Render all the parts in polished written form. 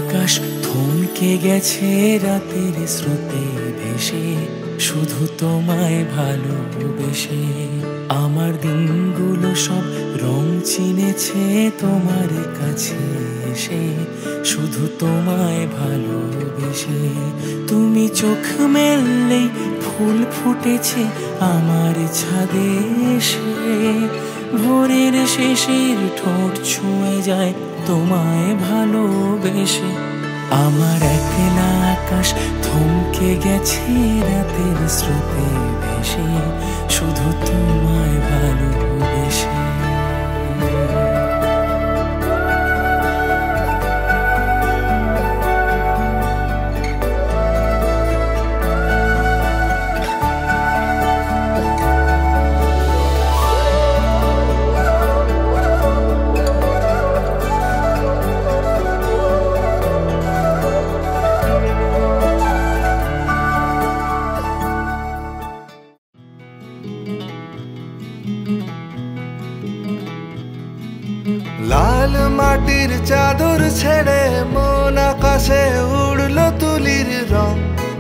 আকাশ থমকে গেছে রাতের স্রোতে ভেসে, শুধু তোমায় ভালোবেসে। আমার দিনগুলো সব রং চিনেছে তোমার কাছে এসে, শুধু তোমায় ভালোবেসে। তুমি চোখ মেললেই ফুল ফুটেছে আমার ছাদে এসে, ভোরের শেষের ঠোঁট ছুঁয়ে যায় তোমায় ভালোবেসে। আমার একলা আকাশ থমকে গেছে রাতের স্রোতে ভেসে, শুধু তোমায় ভালোবেসে। লাল মাটির চাদর ছেড়ে মন আকাশে উড়লো তুলির রং।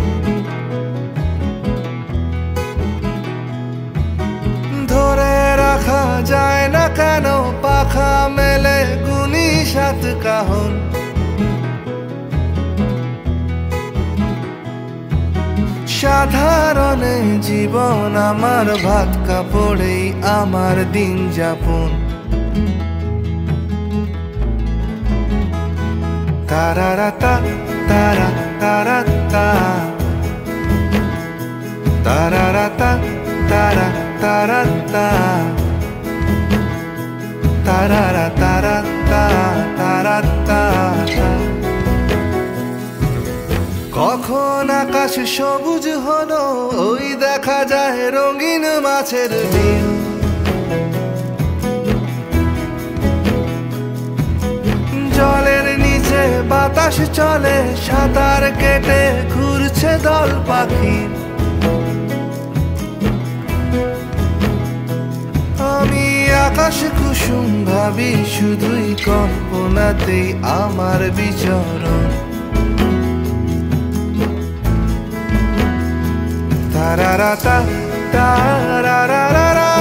ধরে রাখা যায় না কেন পাখা মেলে গুনি সাত কাহন। সাধারণে জীবন আমার, ভাত কাপড়েই আমার দিন যাপন। তারারাতা তারা তারাতা, তারারাতা তারা তারাতা, তারারা তারাতা তারাতা। কখন আকাশ সবুজ হলো ওই দেখা যায় রঙিন মাছের ডিম। জলের নিচে বাতাস চলে সাঁতার কেটে ঘুরছে দল পাখি। আমি আকাশ কুসুম ভাবি শুধুই কল্পনাতেই আমার বিচরণ। তারারাতা তারারারা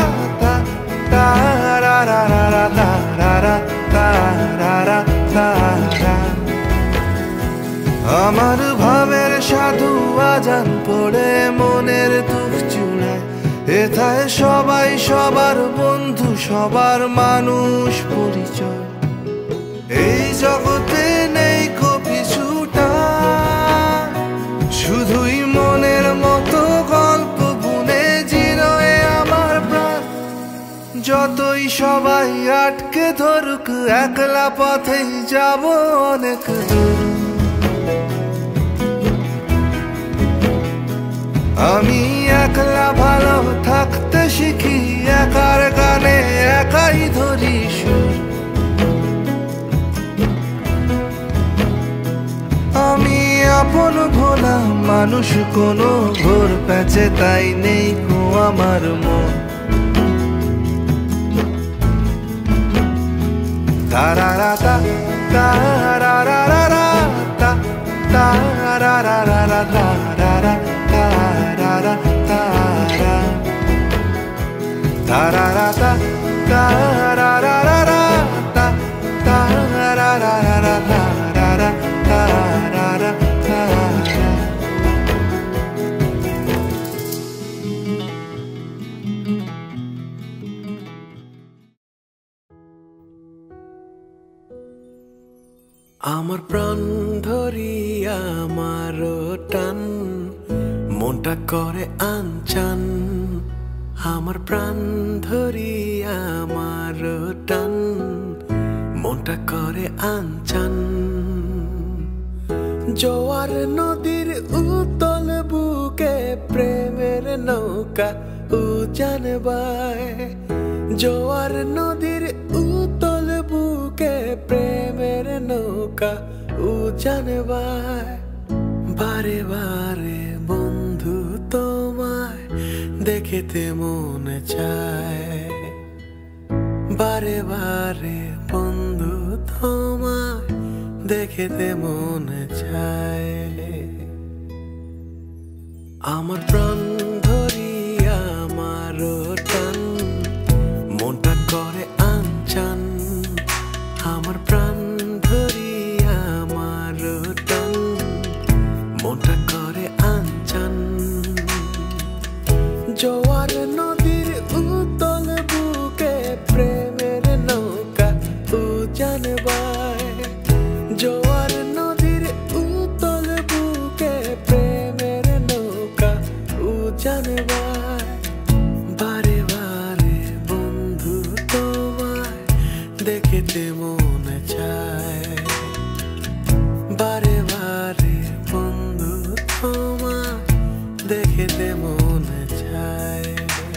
তারারারা তারারা তারারা তারা। আমার ভাবের সাধু আজান পড়ে মনের দুঃখ চূড়ায়। এথায় সবাই সবার বন্ধু, সবার মানুষ পরিচয়। এই জগতে নেই কিছুটা, শুধুই মনের মতো গল্প বুনে জিরোয় আমার প্রাণ। যতই সবাই আটকে ধরুক একলা পথেই যাব অনেক দূর। আমি একলা ভালো থাকতে শিখি, একার গানে একাই ধরি সুর। আমি আপন ভোলা মানুষ, কোনো ঘোর প্যাচে তাই নেই কো আমার মন। তারারাতা তারারারা তারারারা তারারা তারারা তারা। তারারাতা তারারারা তারারারা তারারা তারারা তারা। আমার প্রাণ ধরিয়া আমার টান, মনটা করে আনচান। আমার প্রাণ ধরিয়া আমার টান, মনটা করে আনচান। জোয়ার নদীর উতল বুকে প্রেমের নৌকা উজান বায়। জোয়ার নদীর উতল বুকে প্রেমের নৌকা উজান বায়। বারে বারে বন্ধু তোমায় দেখিতে মনে চায়। বারে বারে বন্ধু তোমায় দেখিতে মনে চায়। আমার প্রাণ ধরিয়া আমার টান মনটা করে আনচান। আমার প্রাণ ধরিয়া আমার টান মনটা করে আনচান। জোয়ার নদীর উতল বুকে প্রেমের নৌকা উজান বায়। জোয়ার নদীর উতল বুকে প্রেমের নৌকা উজান বায়। বারে বারে বন্ধু তোমায় দেখিতে মনে চায়। বারে বারে বন্ধু তোমায় দেখিতে মনে চায়।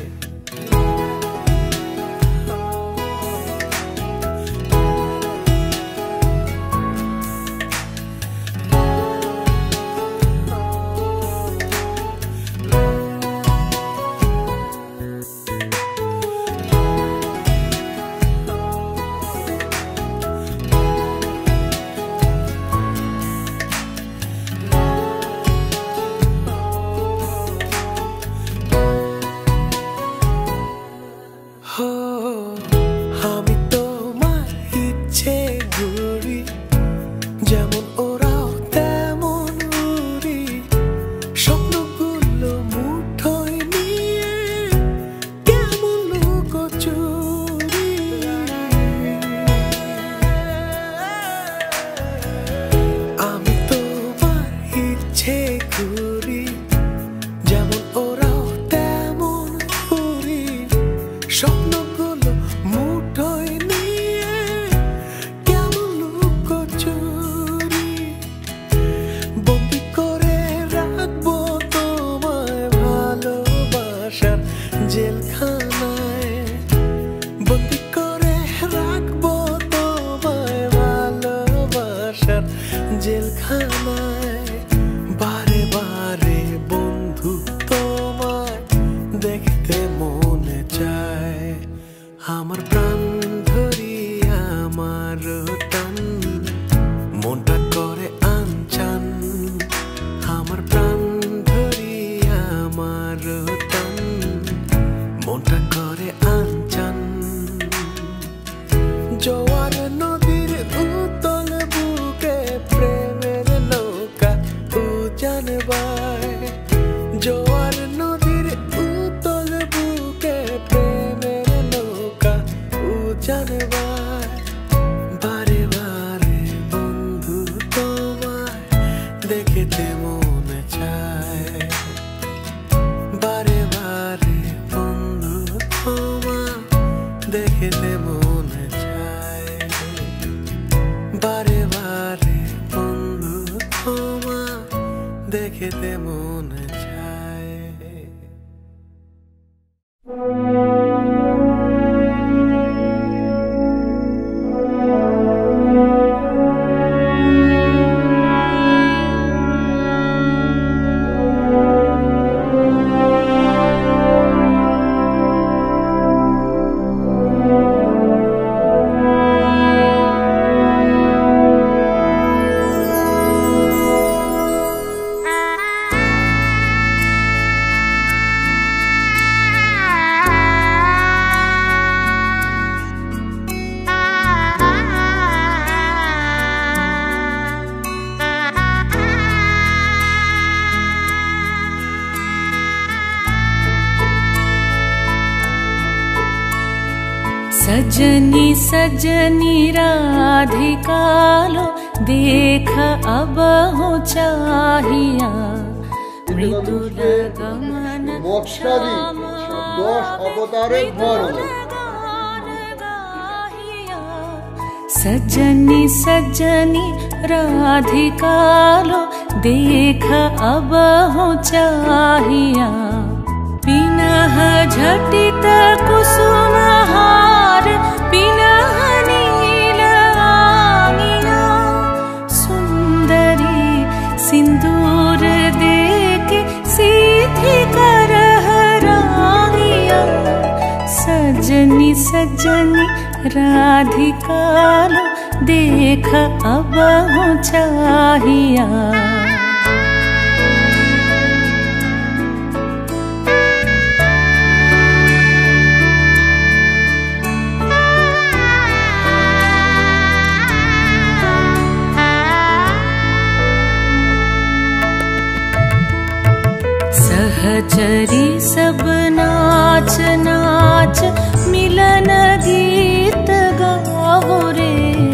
আমি তোমার ইচ্ছে ঘুরি, যেমন ওরাও তেমন উড়ি। স্বপ্নগুলো মুঠোয় নিয়ে কেমন লুকোচুরি। আমি তোমার ইচ্ছে ঘুরি, যেমন ওরাও তেমন উড়ি। স্বপ্নগুলো মুঠোয় নিয়ে কেমন লুকোচুরি। বন্দি করে রাখবো তোমায় ভালোবাসার জেলখানায়। বন্দি করে রাখবো তোমায় ভালোবাসার জেলখানায়। বারে বারে বন্ধু তোমায় দেখতে মনে চায়। আমার প্রাণ ধরিয়া আমার টান মনটা করে আনচান। আমার প্রাণ ধরিয়া আমার টান মনটা করে আনচান। জোয়ার নদীর উতল বুকে প্রেমের নৌকা উজান বায়। জোয়ার নদীর উতল বুকে প্রেমের নৌকা উজান বায়। বারে বারে বন্ধু তোমায় দেখিতে মনে চায়। বারে বারে বন্ধু তোমায় দেখিতে মনে চায়। বারে বারে বন্ধু তোমায় দেখিতে মনে চায়। सजनी सजनी राधिका लो देख अब हो चाहिया मृदुल गमन मोक्षादि 10 अवतारेर वर्णन। सजनी सजनी राधिका लो देख अब हो चाहिया पिनह झटित कुसुमहार पिनह नील आंगिया सुंदरी सिंदूर देके सीधी करहरांगिया सजनी सजनी राधिका लो देख अब चाहिया। सहचरी सब नाच नाच मिलन गीत गाओ रे।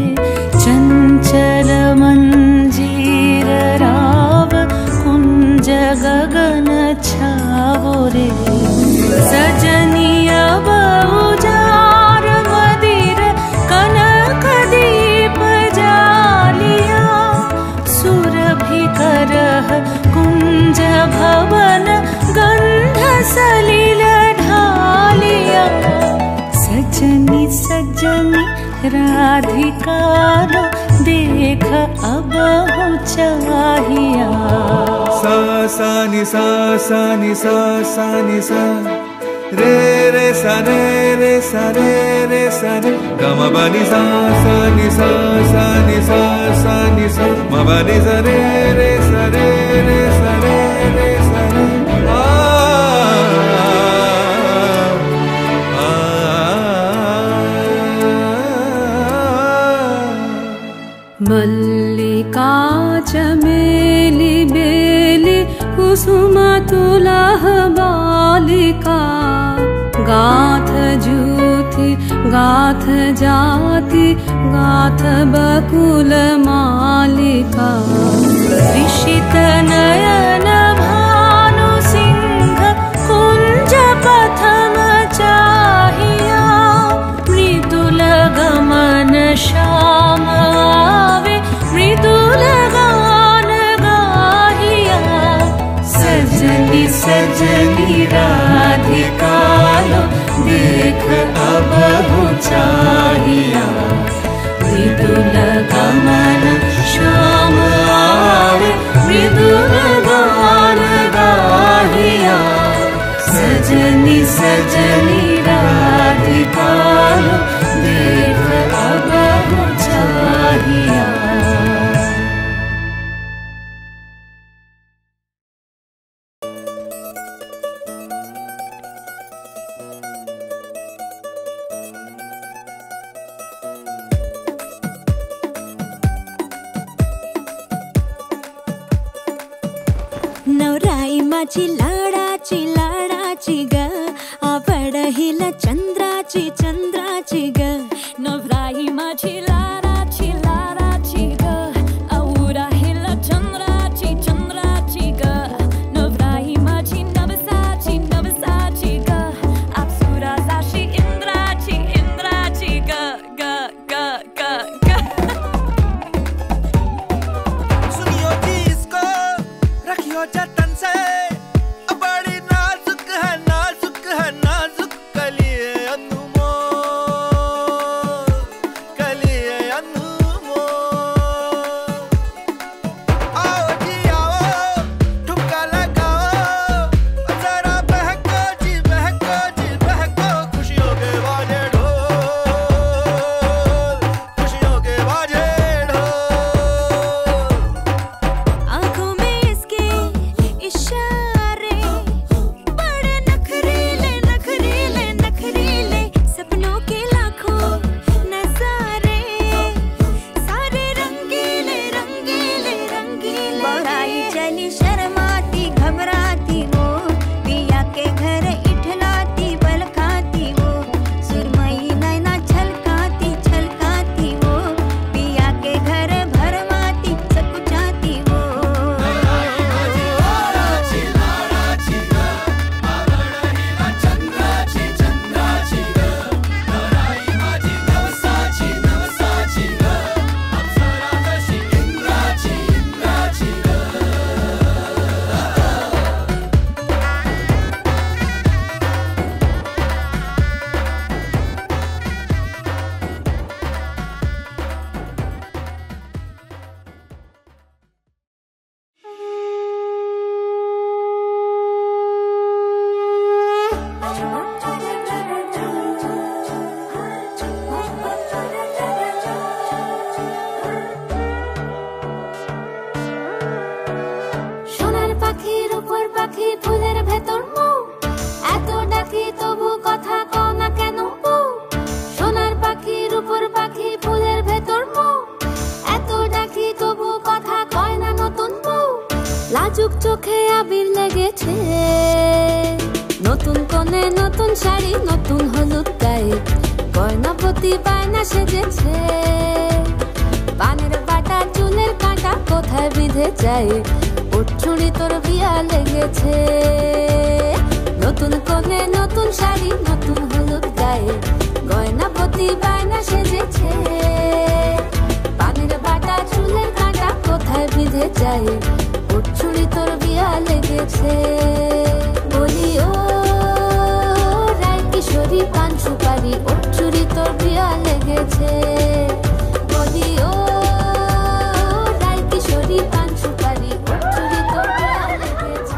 चंचल मंजीर राव कुंज गगन छावो रे। सजनिया बहुजार मदिर कनक दीप जालिया। सुरभि करह कुंज भवन गंध सलिल ढालिया। सजनी सजनी राधिका रो देख अब चाहिया। सा सा नि सा सा नि सा सा नि सा रे रे सा रे रे सा रे रे सा रे ग म ब नि सा सा नि सा सा नि सा सा नि सा म ब नि सा रे रे सा रे रे सा रे रे सा रे मल्लिका चमेली बेली कुसुम तुलह बालिका। गाथ जूथी गाथ जाति गाथ बकुल मालिका। ऋषित नयन भानु सिंह कुंज पथम चाहिया। मृदुल गमन श्याम आवे मृदुल गान गाहिया। सजनी सजनी राधिका लो देख अब चाहिया। मृदुल गमन श्याम आवे मृदुल गान गाहिया। सजनी सजनी राधिका लो देख अब चाहिया। नवराई माझी लाडाची ग आवडहिला चंद्राची ग। नवराई माझी लाडाची ग आवडहिला चंद्राची ग। नवराई माझी नवसाची ग अप्सरा जाशी इंद्राची ग ग ग ग ग। सुनियो जी इसको रखियो जतन से। बड़ी नाजुक है नाजुक कलिए अनमोल कलिए अनमोल। आओ जी आओ ठुमका लगाओ जरा बहको जी बहको खुशियों के बाजे ढोल खुशियों के बाजे ढोल। आँखों में इसके इशारे बड़े नखरीले सपनों के लाखों नजारे। सारे रंगीले बढ़ाई चली शर्माती घबराती वो। पिया के घर इठलाती बल खाती वो। सुरमई नैना छलकाती वो। पिया के घर भरमाती सकुचाती वो। লেগেছে। নতুন কোণে নতুন শাড়ি, নতুন হলুদ গায়ে, গয়নাপতি বায়না সেজেছে। পানের বাটা চুলের কাঁটা কোথায় বিঁধে যায়, ওর চুড়ি তোর বিয়া লেগেছে। নতুন কোণে নতুন শাড়ি, নতুন হলুদ গায়ে, গয়নাপতি বায়না সেজেছে। পানের বাটা চুলের কাঁটা কোথায় বিঁধে যায়, ওর চুড়ি তোর বিয়া লেগেছে। বলি ও রায় কিশোরী পান সুপারি, ওর চুড়ি তোর বিয়া লেগেছে। বলি ও রায় কিশোরী পান সুপারি, ওর চুড়ি তোর বিয়া লেগেছে।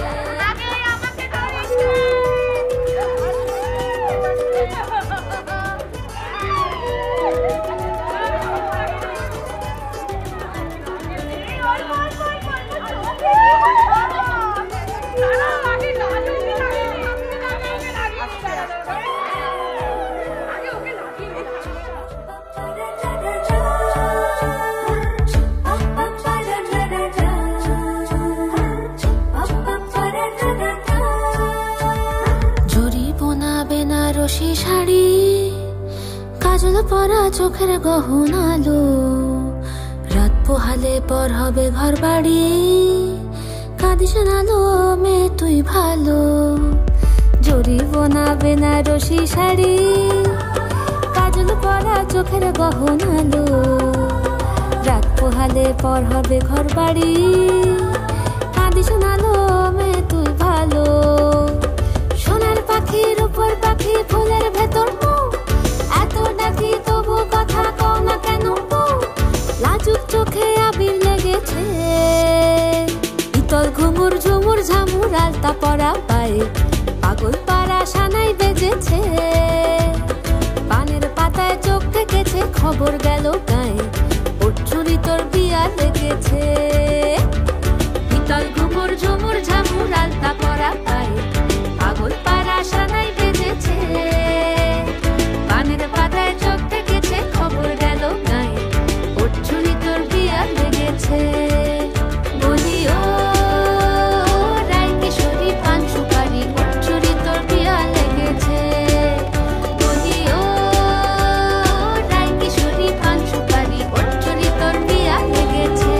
বেনারসি শাড়ি, কাজল পরা চোখের গহনালো, রাত পোহালে পর হবে ঘর বাড়ি, কাঁদিস নালো মেয়ে তুই ভালো। জরি বোনা বেনারসি শাড়ি, কাজল পরা চোখের গহনালো, রাত পোহালে পর হবে ঘর বাড়ি, কাঁদিস নালো মেয়ে তুই ভালো। সোনার পাখির উপর পাখি, ফুলের ভেতর এত ডাকি তবু কথা কও না কেন? লাজুক চোখে আবির লেগেছে, ইতল ঘুমুর ঝুমুর ঝামুর আলতা পরা পায়ে, পাগল পাড়া সানাই বেজেছে। পানের পাতায় চোখ থেকেছে, খবর গেল গায়ে, ওর চুরি তোর বিয়া লেগেছে। ইতল ঘুমুর ঝুমুর ঝামুর আলতা পরা পায়ে, পাগল পাড়া সানাই বেজেছে। পানের পাতায় চোখ থেকেছে, খবর গেল গায়ে, ওর চুরি তোর বিয়া লেগেছে। বলি ও রায় কিশোরী পান সুপারি, ওর চুরি তোর বিয়া লেগেছে। বলি ও রায় কিশোরী পান সুপারি, ওর চুরি তোর বিয়া লেগেছে।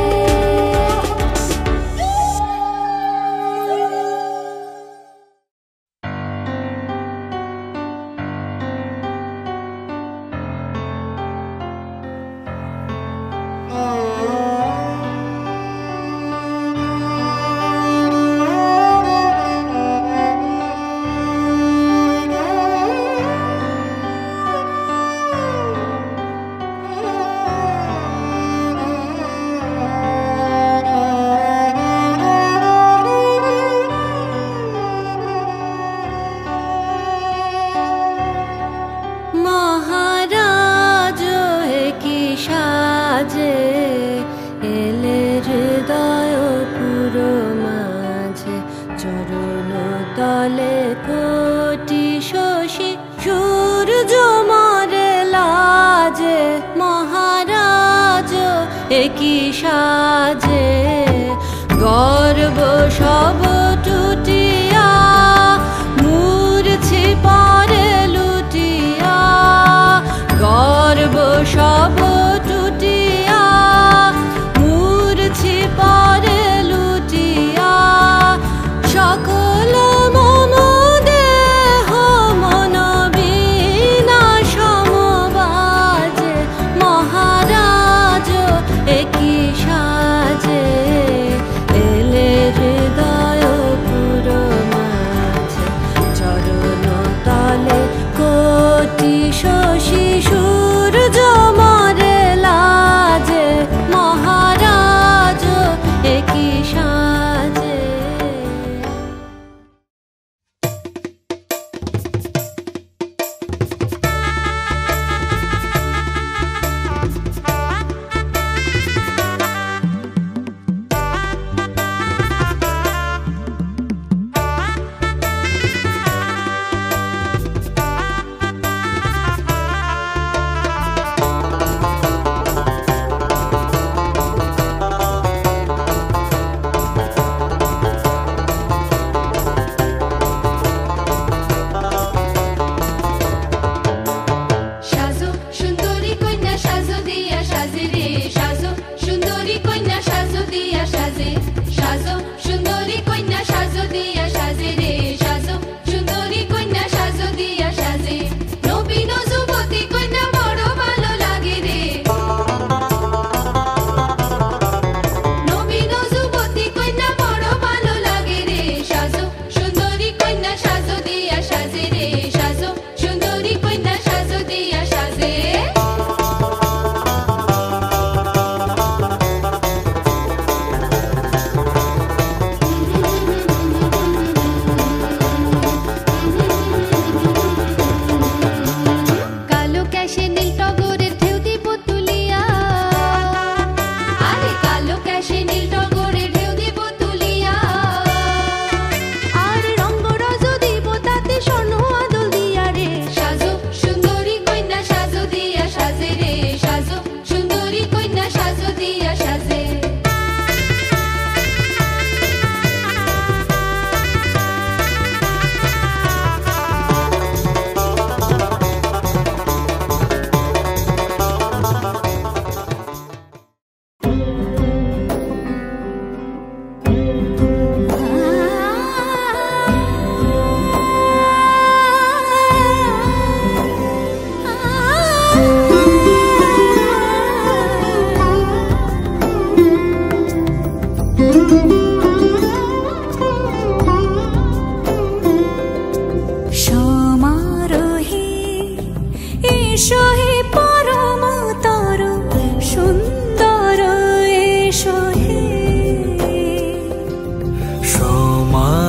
মহারাজ কি সাজে এলে হৃদয় পুরো মাঝে, চরণ তলে কোটি শশী সূর্য মরে লাজে। মহারাজ কি সাজে গর্ব সব টুটিয়া, মূর্ছি পরে লুটিয়া, গর্ব সব টুটিয়া, মূর্ছি পরে লুটিয়া। সকল মম দেহ মন বিনা সমবাজে, মহারাজ একই সাজে এলে হৃদয়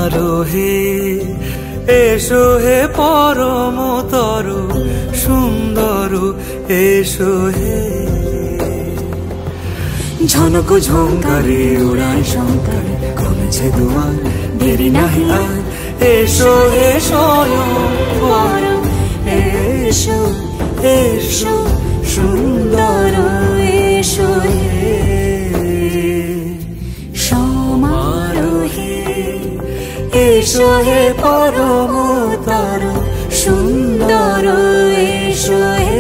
সমারোহে এসো হে পরমতর সুন্দর এসো হে ঝনক ঝঙ্কারে উড়ায় শঙ্কার খুলেছে দুয়ার দেরি নাহি আর এসো হে স্বয়ং পরম এসো এসো সুন্দর এসো হে সমারোহে এসো হে পরমতর সুন্দর এসো হে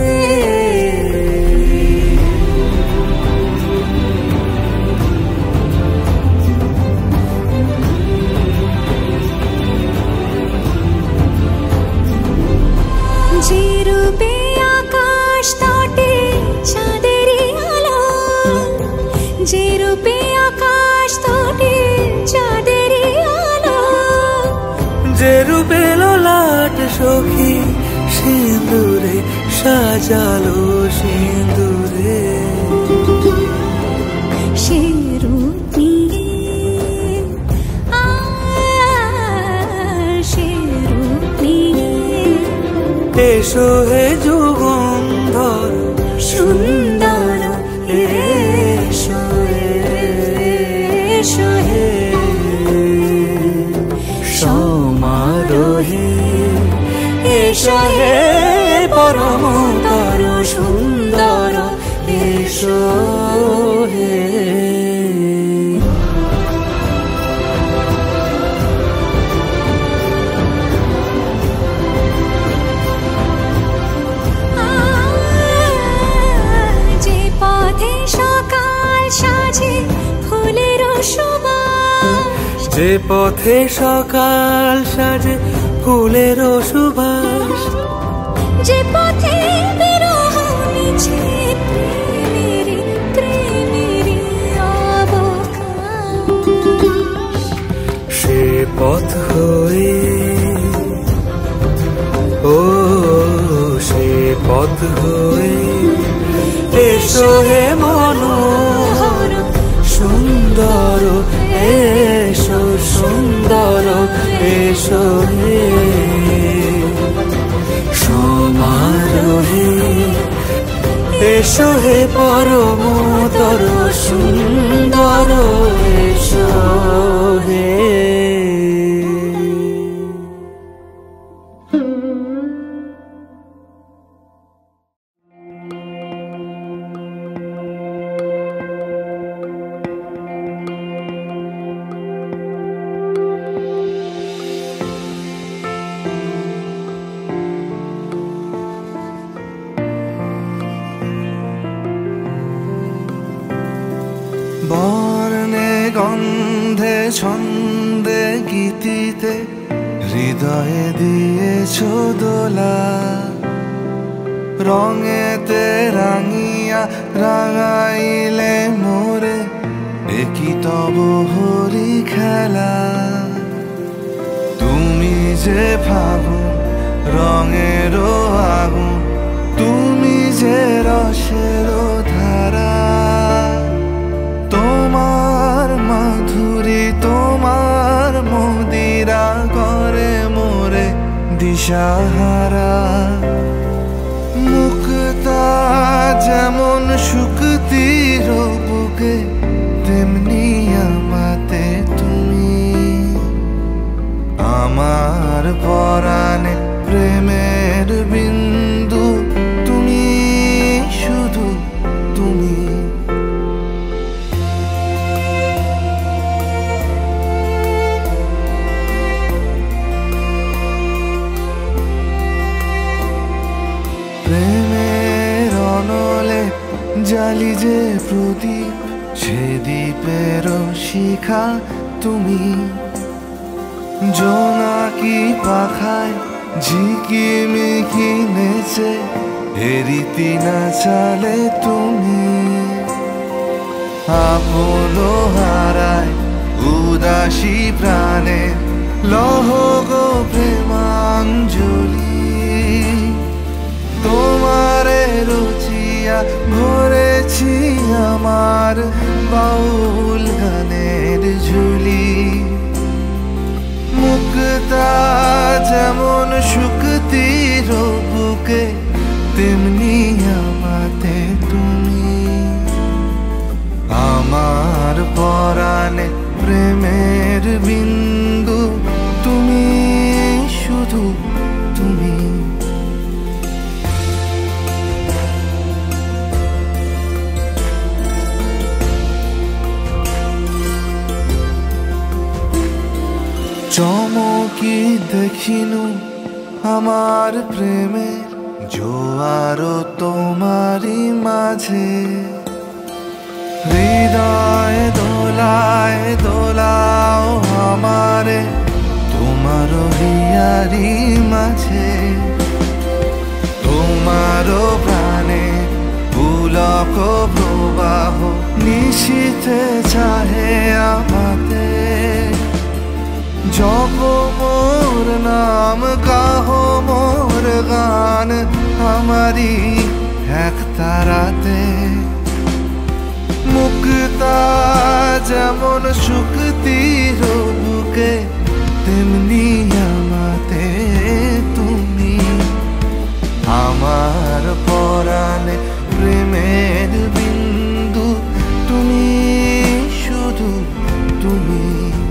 যে রূপে আকাশ তটে চাঁদেরই আলো যে রূপে আকাশ তটে চাঁদেরই আলো যে রূপে ললাট সখী সিঁদুরে সাজালো সিঁদুরে সে রূপ নিয়ে সে রূপ নিয়ে এসো হে যুগন্ধর সুন্দর এসো এসো হে সমারোহে এসো হে পরমতর সুন্দর এসো হে যে পথে সকাল সাজে ফুলের সুবাস যে পথে সকাল সাজে ফুলের সুবাস যে পথে বিরহ মিছে প্রেমেরই প্রেমেরই অবকাশ সে পথ হয়ে ও সে পথ হয়ে এসো হে মনোহর সুন্দর এসো সুন্দর এসো হে সমারোহে এসো হে পরমতর সুন্দর এসো হে বর্ণে গন্ধে ছন্দে গীতিতে হৃদয়ে দিয়েছ দোলা রঙেতে রাঙিয়া রাঙাইলে মোরে একই তব হরি খেলা তুমি যে ফাগুন রঙেরও আগুন তুমি যে রসেরও ধারা তোমার মাধুরী তোমার মদিরা করে মোরে দিশাহারা মুক্তা যেমন শুকতির বুকে তেমনি আমাতে তুমি আমার পরাণে প্রেমের বিন্দু তুমি শুধু তুমি প্রেমের অনলে জালি যে প্রদীপ সে দ্বীপের শিখা তুমি জোনাকি পাখায় ঝিকিমিকি নেচে এরিতি না চালে তুমি আপন হারায় উদাসী প্রাণে লহ গো প্রেমাঞ্জলি তোমারে রুচিয়া ভরেছি আমার বাউল গানের ঝুলি মুক্তা যেমন শুকতির বুকে তেমনি আমাতে তুমি আমার পরাণে প্রেমের বিন্দু তুমি শুধু তুমি চমকি দেখিনু আমার প্রেমের জোয়ারও তোমারই মাঝে হৃদয় দোলায় দোলাও আমারে তোমারও হিয়ারি মাঝে তোমারও প্রাণে পুলক প্রবাহ নিশীথে চাহে আমাতে জপ মোর নাম গাহো মোর গান আমারি এক তারাতে মুক্তা যেমন শুকতির বুকে তেমনি আমাতে তুমি আমার পরাণে প্রেমের বিন্দু তুমি শুধু তুমি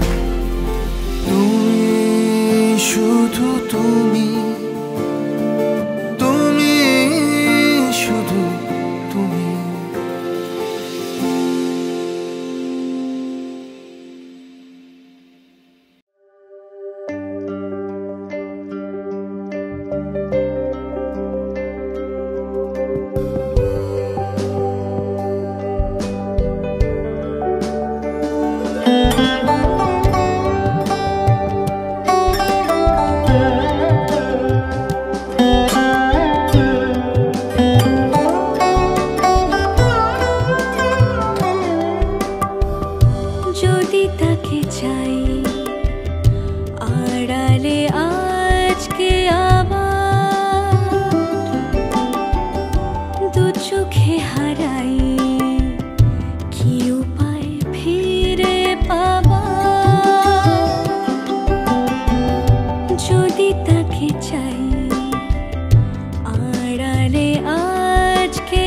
তুমি শুধু তুমি তুমি শুধু তুমি যদি তাকে চাই আড়ালে আজকে আবার দু চোখে হারাই কি উপায় ফিরে পাবার যদি তাকে চাই আড়ালে আজকে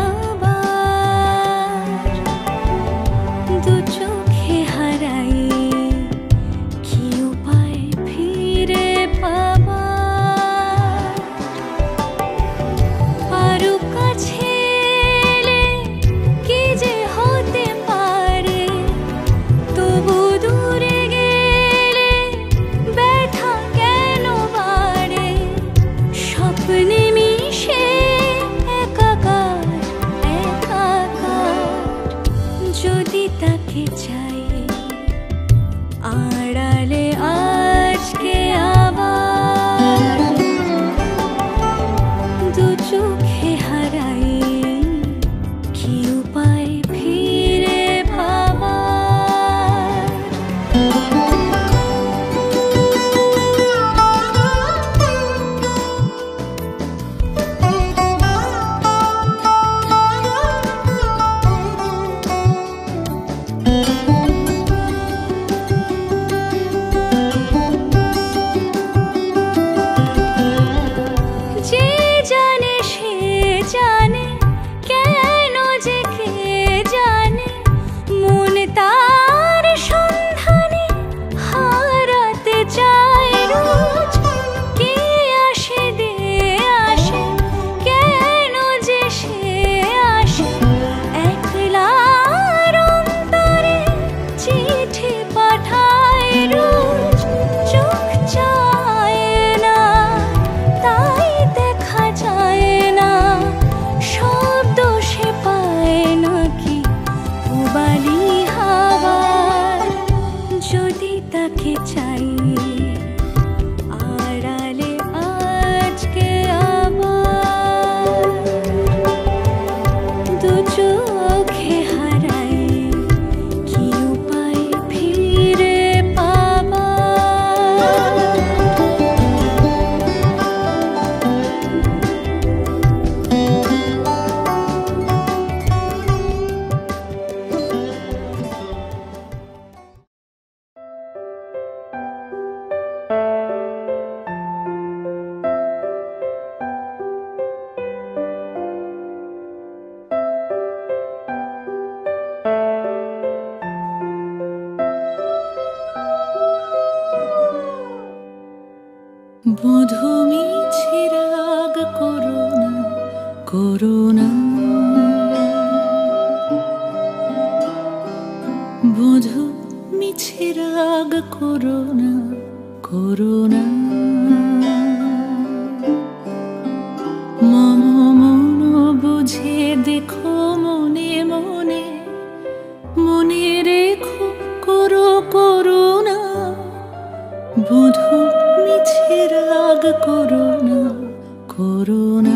আবার দু চোখে হারাই কি উপায় ফিরে পাবার আরো কাছে এলে কি যে হতে পারে তবু দূরে গেলে ব্যথা কেন বাড়ে স্বপ্নে মিশে একাকার একাকার যদি তাকে চাই আড়ালে আজকে আবার দু চোখে হারাই কি উপায় ফিরে পাবার যে জানে সে জানে কেন যে কে জানে মন তার সন্ধানে হারাতে চায় রোজ কে আসে দে আসে কেন যে সে আসে একলার অন্তরে চিঠি পাঠায় রোজ চোখ চায় না তাই দেখা যায় না শব্দ সে পায় নাকি পুবালি হাওয়ার যদি তাকে চাই আড়ালে আজকে আবার দু চোখে হারাই কি উপায় ফিরে পাবার বধূ মিছে রাগ করো না, করো না। বধূ মিছে রাগ করো না, করো না। মম মন বুঝে দেখো মনে মনে, মনে রেখো করো করো না। বধূ মিছে রাগ করো না, করো না।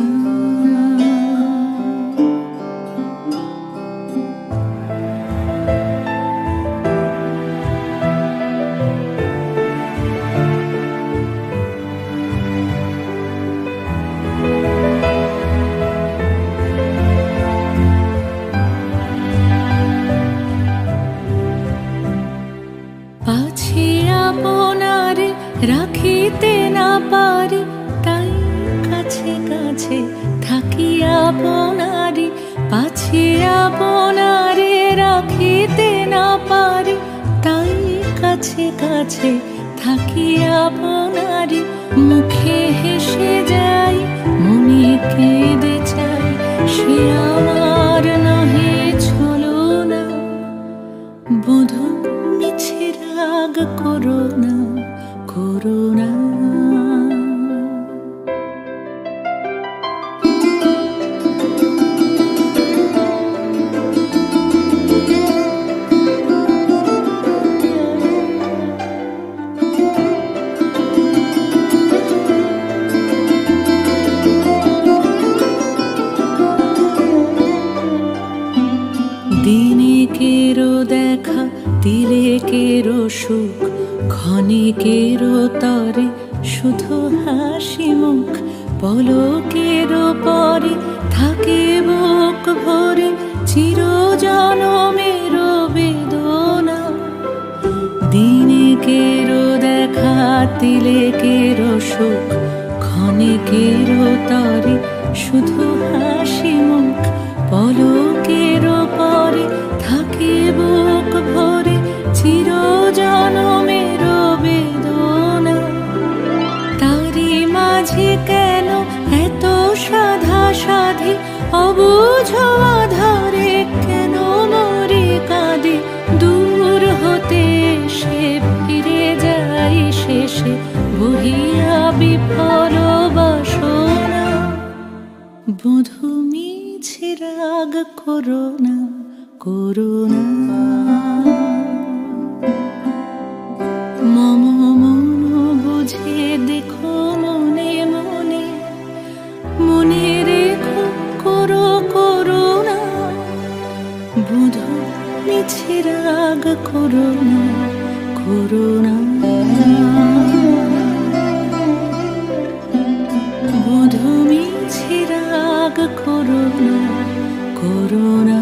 পাছে আপনারে রাখিতে না পারি, তাই কাছে কাছে থাকি আপনারি। পাছে আপনারে রাখিতে না পারি, তাই কাছে কাছে থাকি আপনারি। মুখে হেসে যাই, মনে কেঁদে চাই, সে আমার নহে ছলো না। বধূ মিছে রাগ করো না, করো না। দিনেকেরও দেখা, তিলেকেরও সুখ, ক্ষণিকেরও তরে শুধু হাসি মুখ। পলকেরও পরে থাকে বুক ভরে চিরজনমেরও বেদনা। দিনেকেরও দেখা, তিলেকেরও সুখ, ক্ষণিকেরও তরে শুধু হাসি মুখ। পলকেরও পরে থাকে বুক ভরে চিরজনমেরও বেদনা। তারি মাঝে কেন এত সাধা সাধি, অবুঝ আধারে কেন মরে কাঁদে। দূর হতে সে ফিরে যাই শেষে, বহিয়া বিফল বাসনা। বধূ মিছে রাগ করো না, করো না। মম মন বুঝে দেখো মনে মনে, মনে রেখো করো করো না। বধূ মিছে রাগ করো না, করো না। বধূ মিছে রাগ করো না, করো না।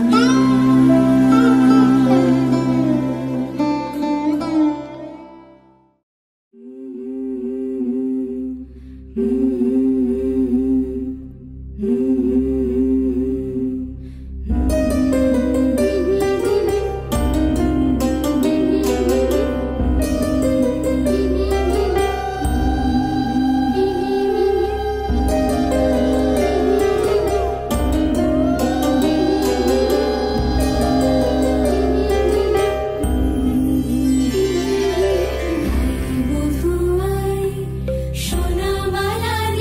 সোনা মালা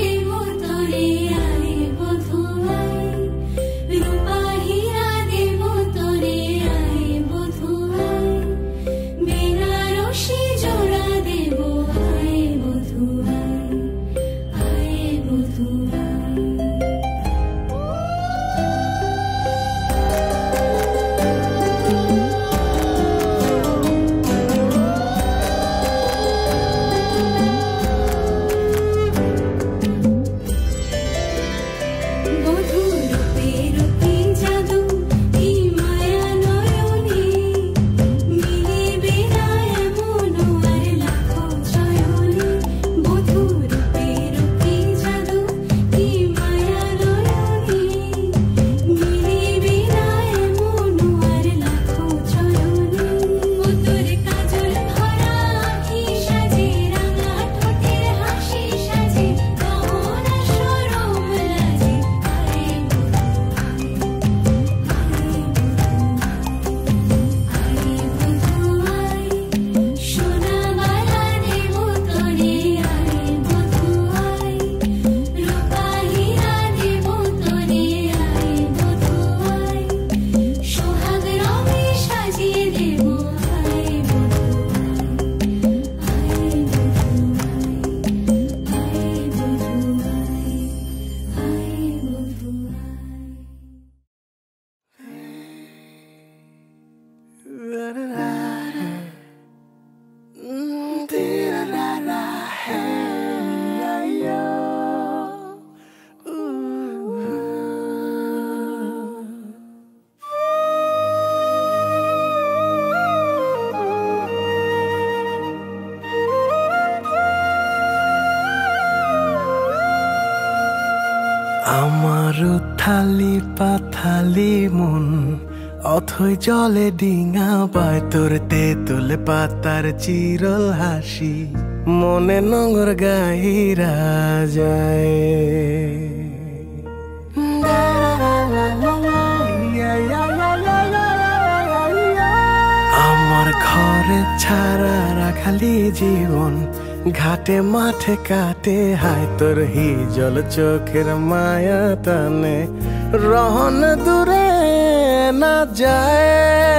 আমার উথালি পাথালি মন অথই জলে ডিঙা পায় তোর তেঁতুল পাতার চিরল হাসি মনে নোংর গাইরা যায় আমার ঘরে ছাড়া রাখালি জীবন ঘাটে মাঠে কাটে হায় তোর হিজল চোখের মায়া টানে রহন দূরে না যায়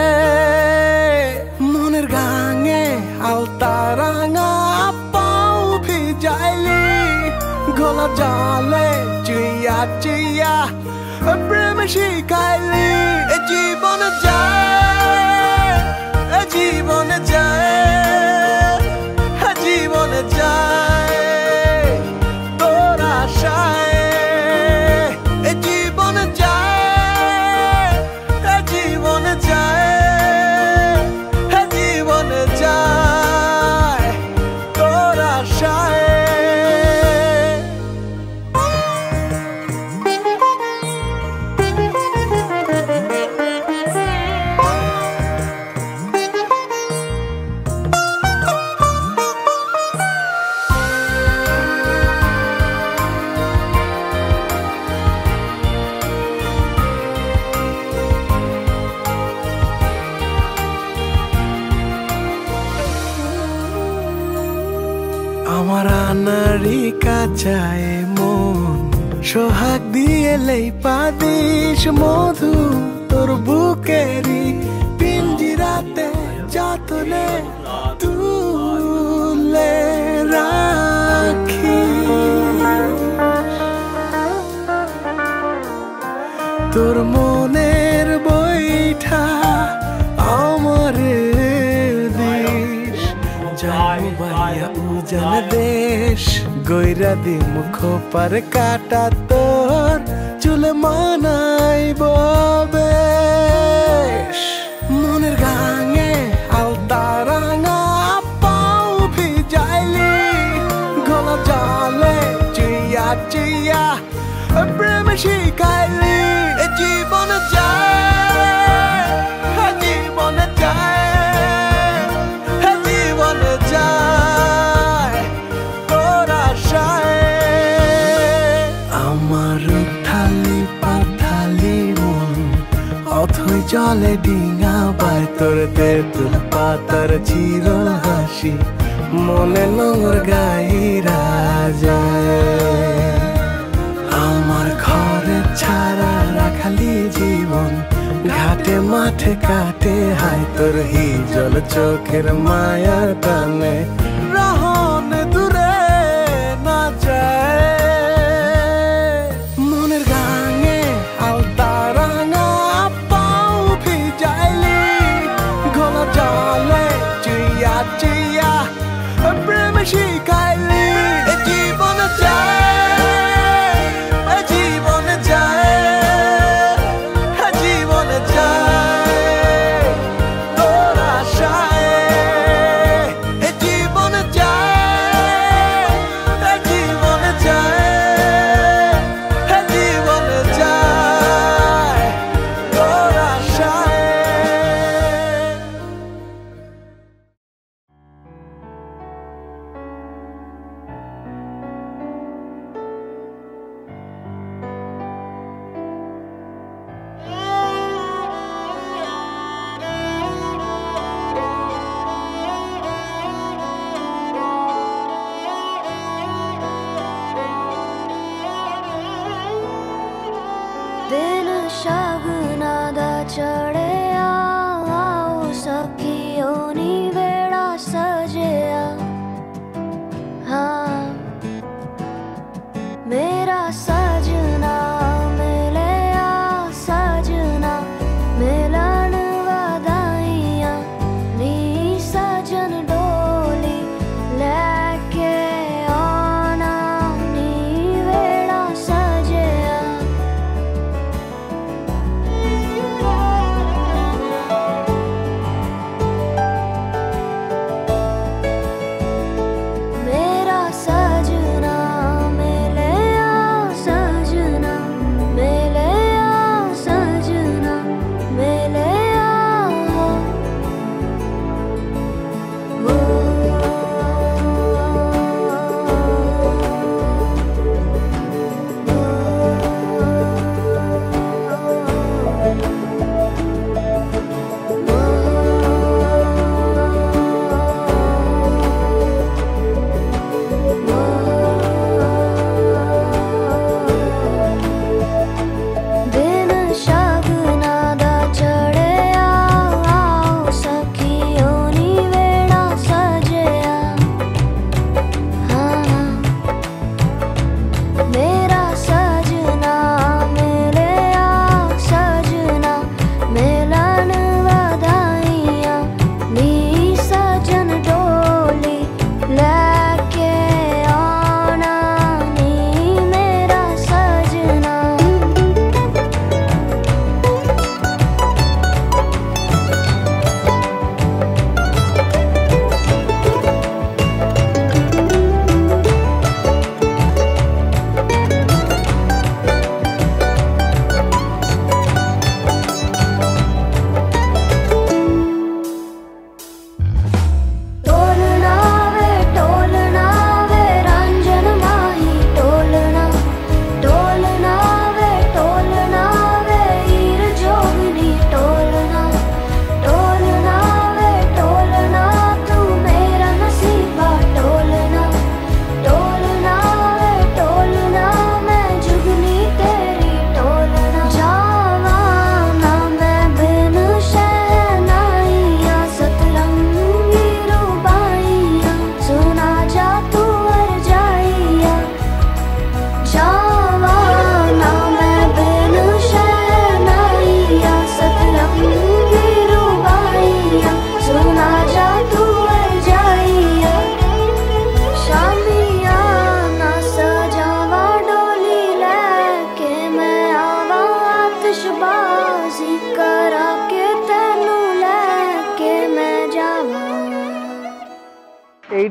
মনের গাঙে আলতা রাঙা পাও ভিজাইলি গলা জালে চুইয়া চুইয়া প্রেম শিখাইলি জীবন যায় জীবন যায় জীবন যায় তোর আশায় জীবন যায় জীবন যায় জীবন যায় তোর আশায় আমার আনারি কাচায় মন সোহাগ দিয়ে লেই পাদিস মধু তোর বুকেরি পিঞ্জিরাতে যতনে তুলে রাখি তোর মনের বইঠা আমার দেশ যাই বাইয়া উজান দেশ গইরা দি মুখ পার কাটা তোর চুল মানাই বেশ মনের গাঙে আলতা রাঙা পাও ভিজাইলি গলা জালে চুইয়া চুইয়া প্রেম শিখাইলি জীবন যায় জীবন যায় জীবন যায় তোর আশায় আমার থালি পাথালি মন অথই জলে ডিঙা বাই তোর তেঁতুল পাতার চিরল হাসি মনে নোংর গাইরা যায় আমার ঘরে ছাড়া রাখালি জীবন ঘাটে মাঠে কাটে হায় তোর হিজল চোখের মায়া টানে রহন দূরে না যায় মনের গাঙে আলতা রাঙা পাও ভিজাইলি গলা জালে চুইয়া চুইয়া প্রেম শিখাইলি জীবন যায় জীবন যায় জীবন যায় তোর আশায় জীবন যায় জীবন যায় জীবন যায় তোর আশায় दिन शगुना दा चढ़िया आओ सखियों नी बेड़ा सजिया हाँ मेरा सजना मिलिया सजना मिलन वधाइयां नी सजन डोली लेके आना नी बेड़ा सजिया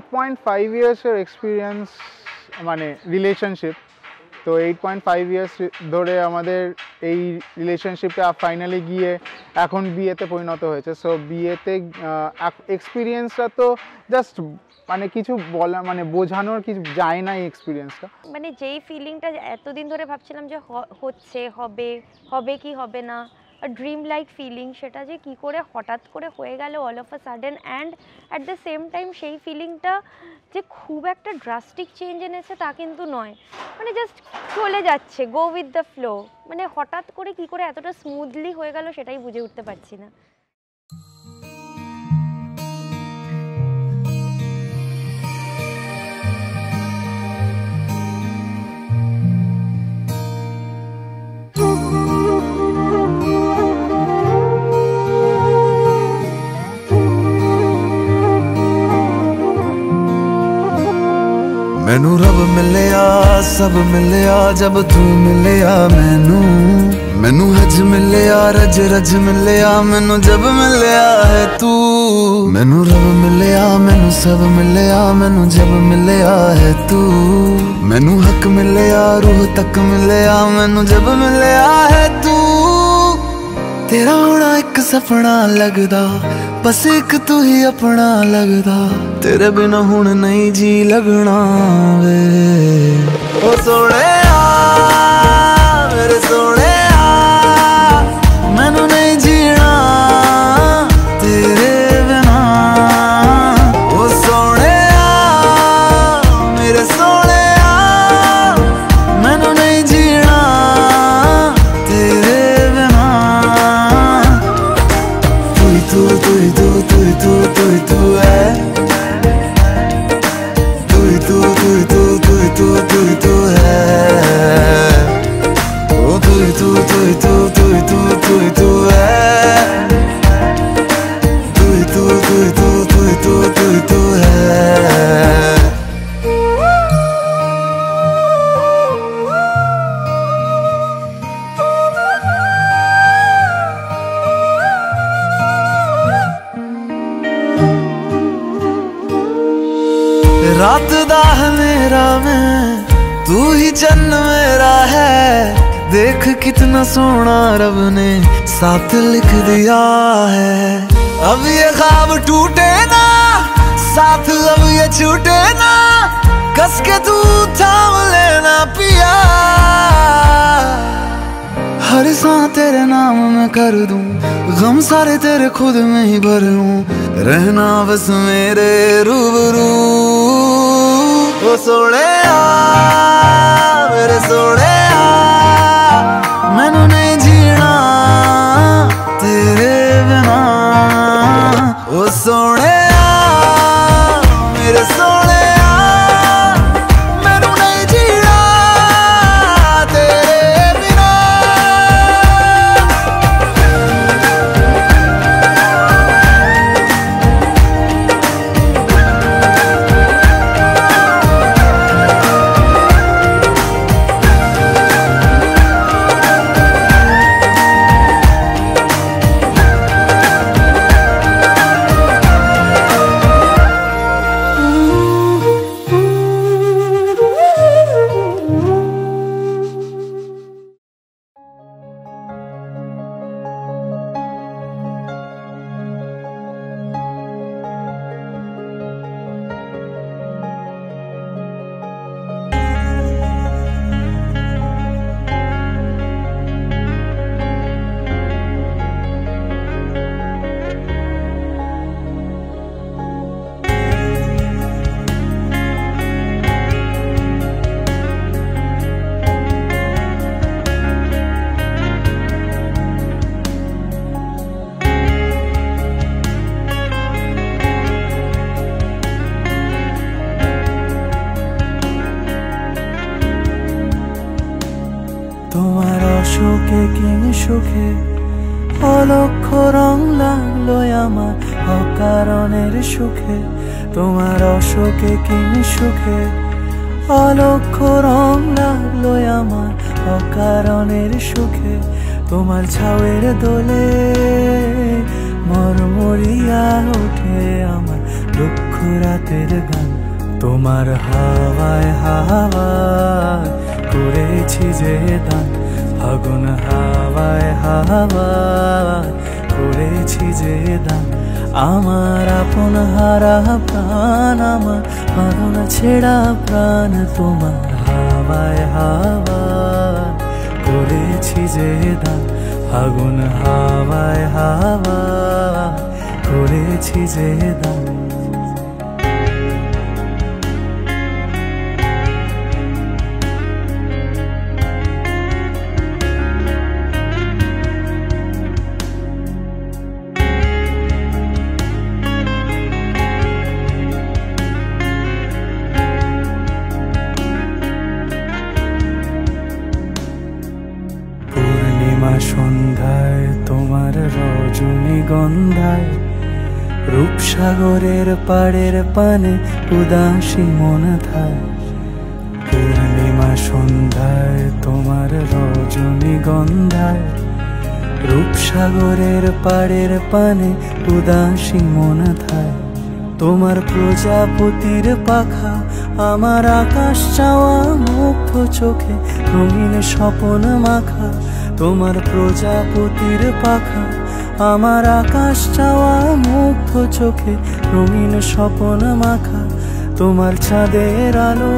8.5 ইয়ার্সের এক্সপিরিয়েন্স মানে রিলেশনশিপ। তো 8.5 ইয়ার্স ধরে আমাদের এই রিলেশনশিপটা ফাইনালি গিয়ে এখন বিয়েতে পরিণত হয়েছে। সো বিয়েতে এক্সপিরিয়েন্সটা তো জাস্ট মানে কিছু বলা মানে বোঝানোর কিছু যায় না এই এক্সপিরিয়েন্সটা। মানে যেই ফিলিংটা এতদিন ধরে ভাবছিলাম যে হচ্ছে হবে কি হবে না, ড্রিম লাইক ফিলিং, সেটা যে কি করে হঠাৎ করে হয়ে গেল all of a sudden, and at the same time সেই ফিলিংটা যে খুব একটা ড্রাস্টিক চেঞ্জ এনেছে তা কিন্তু নয়, মানে জাস্ট চলে যাচ্ছে, গো উইথ দ্য ফ্লো। মানে হঠাৎ করে কি করে এতটা স্মুথলি হয়ে গেল সেটাই বুঝে উঠতে পারছি না। मैनू रब मिलिया सब मिलिया जब तू मिलिया मैनू हज मिलिया रज रज मिलिया मैनू जब मिलिया है तू। मैनू रब मिलिया मैनू सब मिलिया मैनू जब मिलिया है तू। मैनू हक मिलिया रूह तक मिलिया मैनू जब मिलिया है तू। तेरा होना एक सपना लगदा बस एक तू ही अपना लगदा। तेरे बिना हुण नहीं जी लगना वे ओ सोने मेरे सोने मैनू नहीं जीना तेरे बिना। ओ सोने मेरे सोने मैनू नहीं जीना तेरे बिना। तू तू तू तू तू तू तू है तू तू तू तू तू तू तू तू है ओ तू तू तू तू तू तू तू तू है तू तू तू तू तू तू तू तू है। रात दा मेरा मैं तू ही चन्न मेरा है। देख कितना सोना रब ने साथ लिख दिया है। अब ये ख्वाब टूटे ना साथ अब ये छूटे ना। कस के तू थाम लेना पिया। हर सांस तेरे नाम में कर दूं गम सारे तेरे खुद में ही भर लूं। रहना बस मेरे रूबरू ओ सोने मेरे सोने मैनू नहीं जीना तेरे बिना। ओ सोने मेरे सोने मैनू नहीं जीना तेरे बिना। তোমার অশোকে কিং সুখে অলক্ষ রং লাগলো আমার অকারণের সুখে। তোমার অশোকে কিং সুখে অলক্ষ রং লাগলো আমার অকারণের সুখে। তোমার ছাউয়ের দোলে মরমরিয়া ওঠে আমার দুঃখ রাতের গান। তোমার হাওয়ায় হাওয়ায় করেছি যে দান, আগুন হাওয়ায় হাওয়ায় করেছি যে দান। আমার আপন হারা প্রাণ, আমার মারনা ছেড়া প্রাণ, তোমার হাওয়ায় হাওয়ায় করেছি যে দান, আগুন হাওয়ায় হাওয়ায় করেছি যে দান। সন্ধ্যায় তোমার রজনীগন্ধায়, রূপসাগরের পাড়ের পানে উদাসী মন ধায়। পূর্ণিমা সন্ধ্যায় তোমার রজনীগন্ধায়, রূপসাগরের পাড়ের পানে উদাসী মন ধায়। তোমার প্রজাপতির পাখা আমার আকাশ চাওয়া মুগ্ধ চোখে রঙিন স্বপন মাখা। তোমার প্রজাপতির পাখা আমার আকাশ চাওয়া মুগ্ধ চোখে রঙিন স্বপন মাখা। তোমার চাঁদের আলো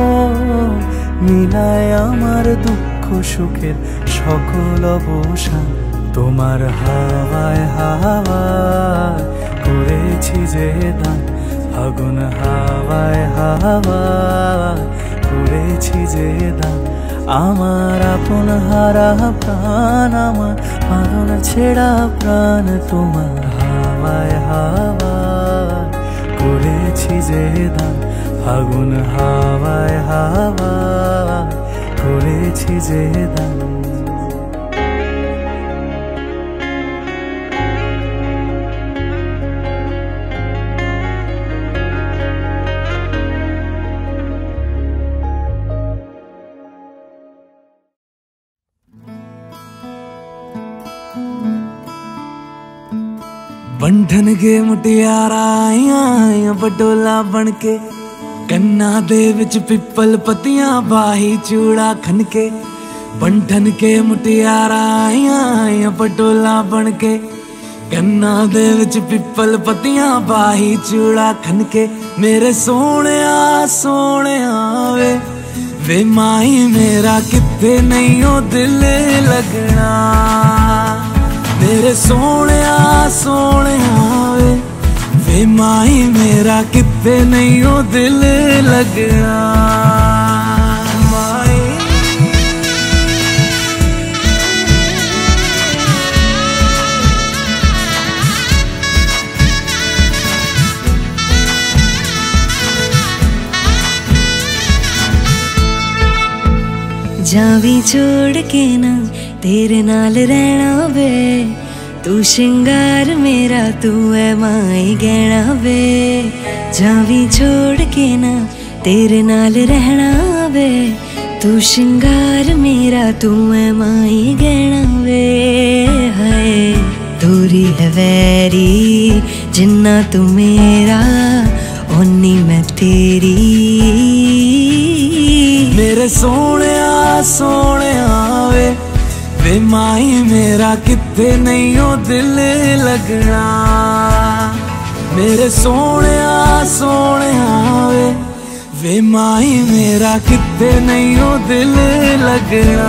মিলায় আমার দুঃখ সুখের সকল অবসান। তোমার হাওয়ায় হাওয়ায় করেছি যে দান, আগুন হাওয়ায় হাওয়ায় করেছি যে দান। আমার আপন হারা প্রাণ, আমার মারনা ছেড়া প্রাণ, তোমার হাওয়ায় হাওয়ায় করেছি যে দান, আগুন হাওয়ায় হাওয়ায় করেছি যে দান। बंधन के मुटियारा आइया पटोला बन के, कन्ना दे विच पिपल पतियां बाही चूड़ा खन के। बंधन के मुटियारा आइया पटोला बन के, कन्ना दे विच पिपल पतियां बाही चूड़ा खन के। मेरे सोने वे माही मेरा किथे नहीं हो दिल लगना। मेरे सोने वे माही मेरा किथे नहीं हो दिल लगना। माही जावी छोड़ के ना तेरे नाल रहना वे, तू श्रृंगार मेरा तू है माई गहना वे। जावी छोड़ के ना तेरे नाल रहना वे, तू श्रृंगार मेरा तू है माई गहना वे। हाय दूरी है वैरी जिन्ना तू मेरा, ओनी मैं तेरी। मेरे सोने वे माही मेरा किथे नहीं हो दिल लगना। मेरे सोने वे माही मेरा किथे नहीं हो दिल लगना।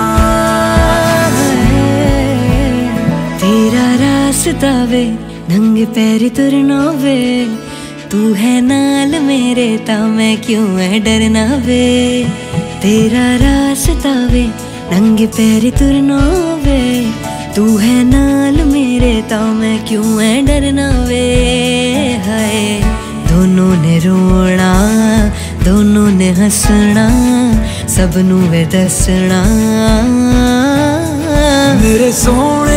तेरा रास्ता वे नंगे पैर तुरना वे, तू है नाल मेरे ता मैं क्यों है डरना वे। तेरा रास्ता वे नंगे पैर तुरना वे, तू है नाल मेरे ता मैं क्यों है डरना वे। हाय दोनों ने रोना दोनों ने हंसना, सबनू वे दसना। मेरे सोने